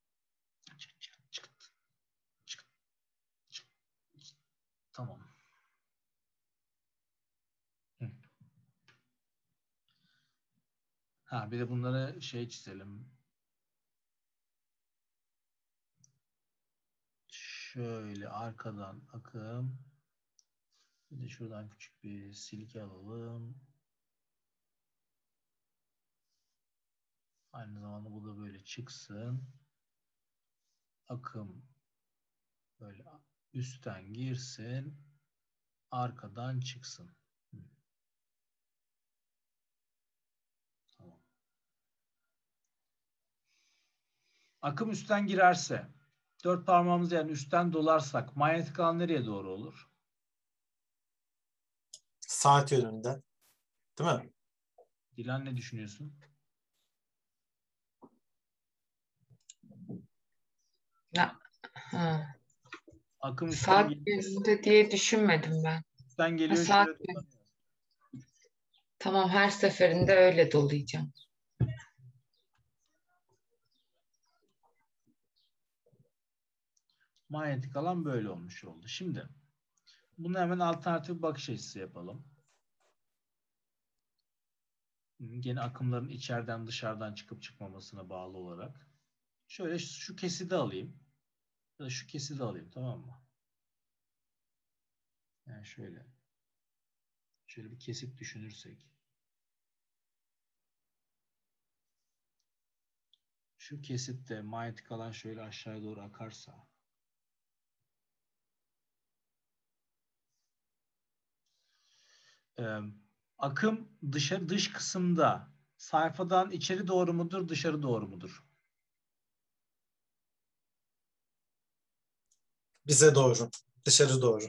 Tamam. Hı. Ha, bir de bunları şey çizelim. Şöyle arkadan akım. Bir de şuradan küçük bir silke alalım. Aynı zamanda bu da böyle çıksın. Akım böyle üstten girsin. Arkadan çıksın. Hı. Tamam. Akım üstten girerse dört parmağımızı yani üstten dolarsak manyetik alan nereye doğru olur? Saat yönünde. Değil mi? Dilan ne düşünüyorsun? Ya, ha. Akım üstten Saat geliyor. yönünde diye düşünmedim ben. Üstten Ha, geliyor saat şöyle yönü. dolanıyor. Tamam, her seferinde öyle dolayacağım. Manyetik alan böyle olmuş oldu. Şimdi bunu hemen alternatif bakış açısı yapalım. Gene akımların içeriden dışarıdan çıkıp çıkmamasına bağlı olarak. Şöyle şu kesidi alayım. Ya da şu kesidi alayım, tamam mı? Yani şöyle. Şöyle bir kesit düşünürsek. Şu kesitte manyetik alan şöyle aşağıya doğru akarsa. Ee, akım dışarı dış kısımda sayfadan içeri doğru mudur, dışarı doğru mudur? Bize doğru. Dışarı doğru.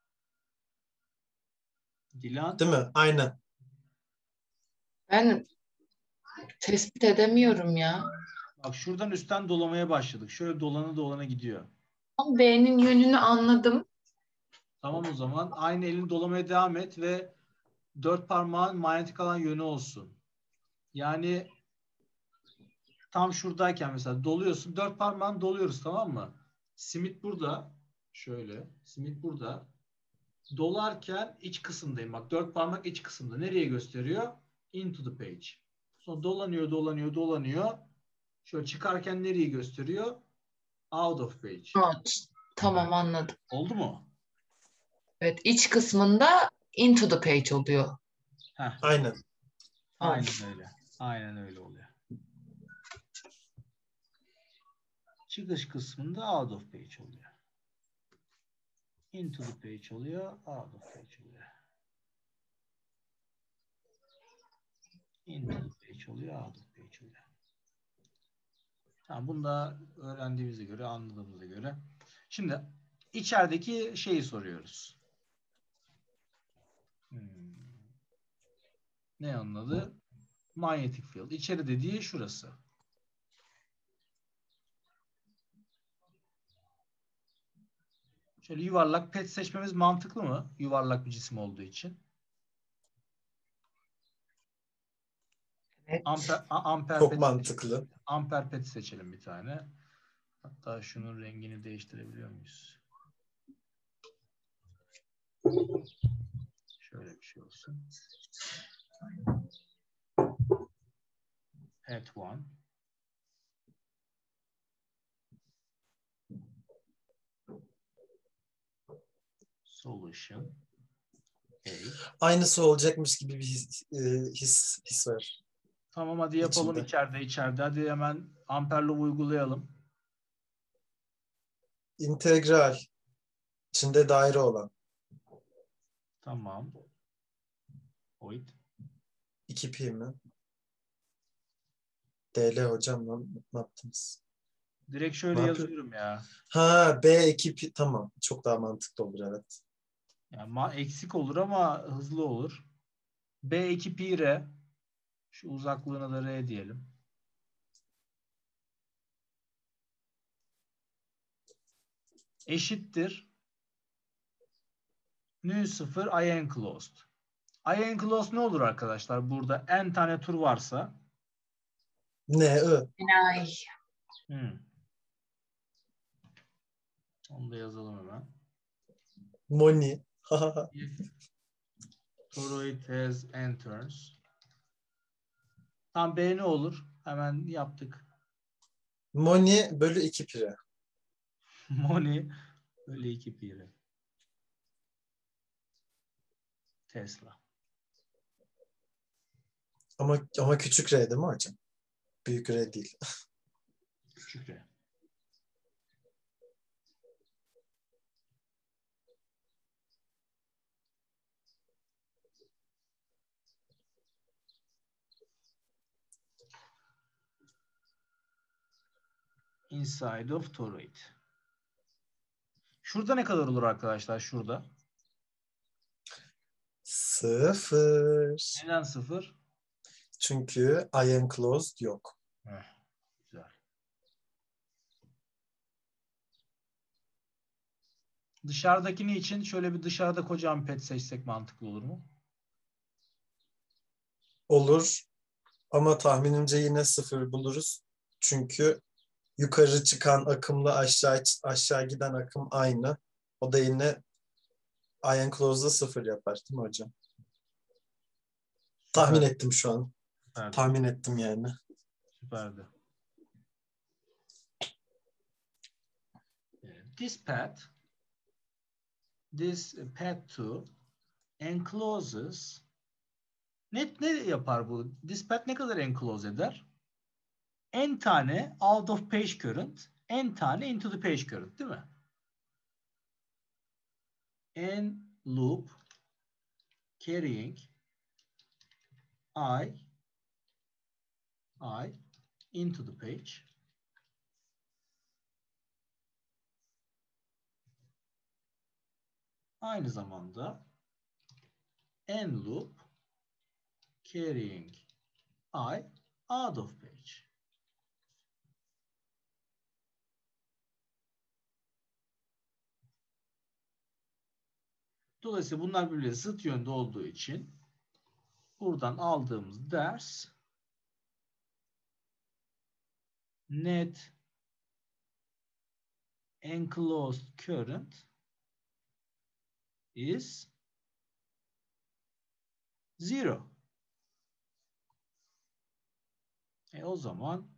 Dilan? Değil mi? Aynen. Ben tespit edemiyorum ya. Bak şuradan üstten dolamaya başladık. Şöyle dolana dolana gidiyor. Ama B'nin yönünü anladım. Tamam o zaman. Aynı elini dolamaya devam et ve dört parmağın manyetik alan yönü olsun. Yani tam şuradayken mesela doluyorsun. Dört parmağın doluyoruz, tamam mı? Simit burada. Şöyle. Simit burada. Dolarken iç kısımdayım. Bak dört parmak iç kısımda. Nereye gösteriyor? Into the page. Sonra dolanıyor, dolanıyor, dolanıyor. Şöyle çıkarken nereyi gösteriyor? Out of page. Evet, tamam anladım. Oldu mu? Evet, iç kısmında into the page oluyor. Heh. Aynen. Aynen öyle. Aynen öyle oluyor. Çıkış kısmında out of page oluyor. Into the page oluyor. Out of page oluyor. Into the page oluyor. Out of page oluyor. Tamam, bunu da öğrendiğimize göre, anladığımıza göre. Şimdi içerideki şeyi soruyoruz. Hmm. Ne anladı? Manyetic field. İçeri dediği şurası. Şöyle yuvarlak pet seçmemiz mantıklı mı? Yuvarlak bir cisim olduğu için. Evet. Amper, a- amper Çok pet mantıklı. seçelim. Amper pet seçelim bir tane. Hatta şunun rengini değiştirebiliyor muyuz? Şöyle bir şey olsun. Pet one. Solution. A. Aynısı olacakmış gibi bir his, e, his, his var. Tamam hadi yapalım İçinde. içeride içeride. Hadi hemen amperle uygulayalım. İntegral. İçinde daire olan. Tamam. Void. iki pi mi? D L hocam lan ne yaptınız? Direkt şöyle Ne yapıyor? yazıyorum ya. Ha B iki pi tamam. Çok daha mantıklı olur evet. Yani ma- eksik olur ama hızlı olur. B iki pi r. Şu uzaklığına da r diyelim. Eşittir. Nu sıfır I enclosed. I enclosed ne olur arkadaşlar? Burada n tane tur varsa. Ne I? Enayi. Hmm. Onu da yazalım hemen. Moni. If toroid has n turns. Tam B ne olur? Hemen yaptık. Moni bölü iki pi r. Moni öyle iki pi r. Tesla. Ama ama küçük r değil mi hocam? Büyük r değil. Küçük r. Inside of toroid. Şurada ne kadar olur arkadaşlar? Şurada. Sıfır. Neden sıfır? Çünkü I enclosed yok. Heh, güzel. Dışarıdakini için şöyle bir dışarıda kocaman pet seçsek mantıklı olur mu? Olur. Ama tahminimce yine sıfır buluruz. Çünkü yukarı çıkan akımla aşağı aşağı giden akım aynı. O da yine I enclosed'da sıfır yapar değil mi hocam? Süper. Tahmin ettim şu an. Süperdi. Tahmin ettim yani. Süperdi. This path this path two encloses ne, ne yapar bu? This path ne kadar enclose eder? N tane out of page current, N tane into the page current değil mi? N loop carrying I I into the page. Aynı zamanda end loop carrying I out of page. Dolayısıyla bunlar birbirine zıt yönde olduğu için buradan aldığımız ders net enclosed current is zero. E o zaman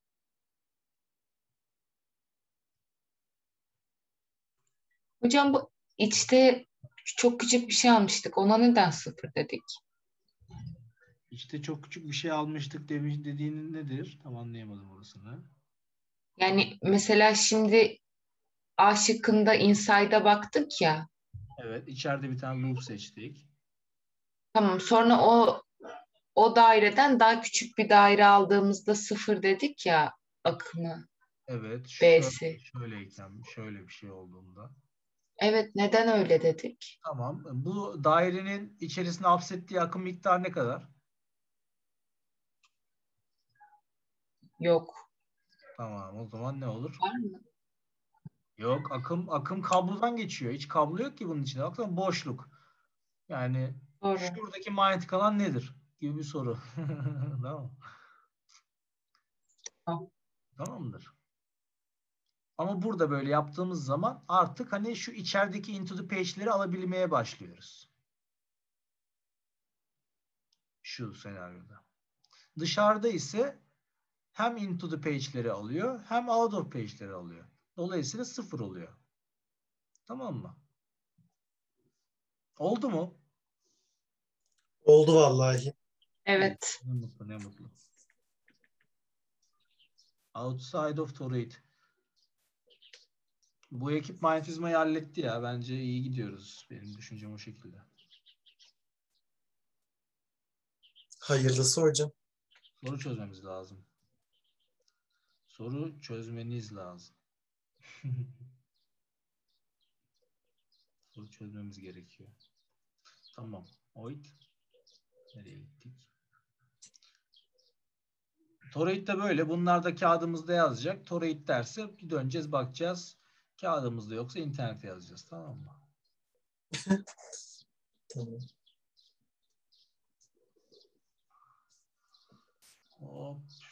Hocam bu içte çok küçük bir şey almıştık. Ona neden sıfır dedik? işte çok küçük bir şey almıştık demiş dediğinin nedir? Tam anlayamadım orasını. Yani mesela şimdi A şıkkında inside'a baktık ya. Evet, içeride bir tane loop seçtik. Tamam, sonra o o daireden daha küçük bir daire aldığımızda sıfır dedik ya akımı Evet, şöyle, B'si. şöyleyken, şöyle bir şey olduğunda. Evet, neden öyle dedik? Tamam. Bu dairenin içerisine hapsettiği akım miktarı ne kadar? Yok. Tamam. O zaman ne olur? Var mı? Yok. Akım akım kablodan geçiyor. Hiç kablo yok ki bunun içinde. Baksana boşluk. Yani Doğru. şuradaki manyetik alan nedir? Gibi bir soru. Tamam. Tamam. Tamamdır. Ama burada böyle yaptığımız zaman artık hani şu içerideki into the page'leri alabilmeye başlıyoruz. Şu senaryoda. Dışarıda ise hem into the page'leri alıyor hem out of page'leri alıyor. Dolayısıyla sıfır oluyor. Tamam mı? Oldu mu? Oldu vallahi. Evet. Ne mutlu, ne mutlu. Outside of toroid. Bu ekip manyetizmayı halletti ya. Bence iyi gidiyoruz. Benim düşüncem o şekilde. Hayırlısı hocam. Soru çözmemiz lazım. Soru çözmeniz lazım. Soru çözmemiz gerekiyor. Tamam. Oid. Nereye gittik? Toroid de böyle. Bunlar da kağıdımızda yazacak. Toroid derse bir döneceğiz, bakacağız. Kağıdımızda yoksa internete yazacağız. Tamam mı? Tamam. Hop.